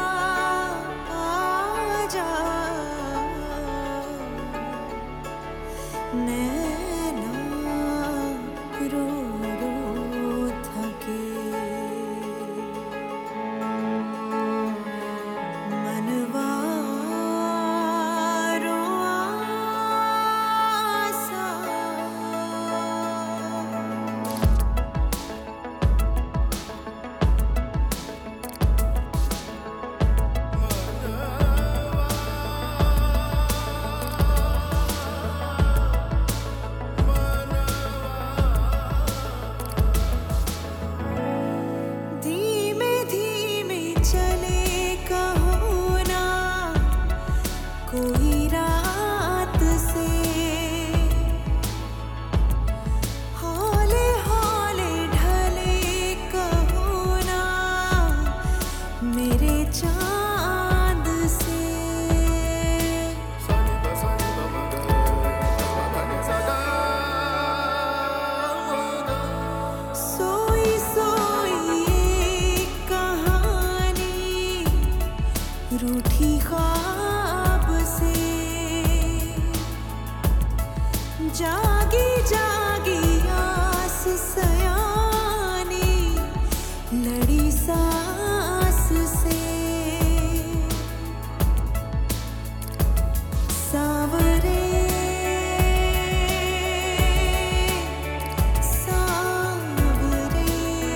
आजा नैना रो रो थके मनवा रो आसा धीमे धीमे चले कहो ना कोई रात से हौले हौले ढले कहो ना मेरे चांद से सोई सोई एक कहानी रूठी ख्वाब से जागी जागी आस सयानी लड़ी सांस से सावरे सावरे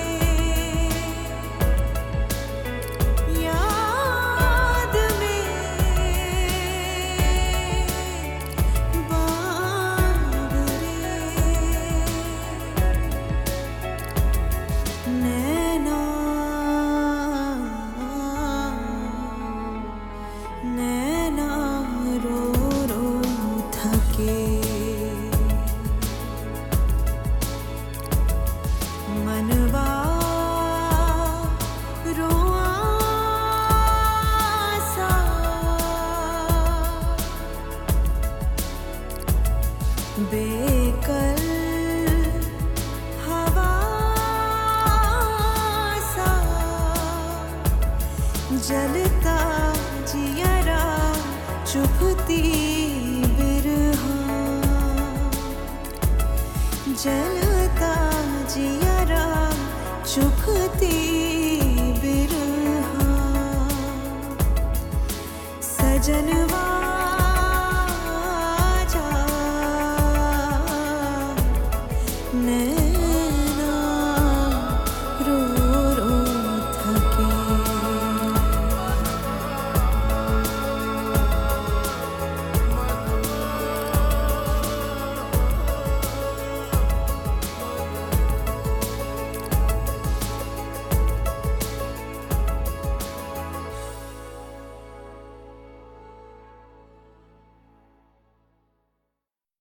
याद में बावरे नैना नैना रो रो थके मनवा रो आसा बेकल हवा सा जलता जियरा चुभती बिरहा जलता जियरा चुभती बिरहा सजन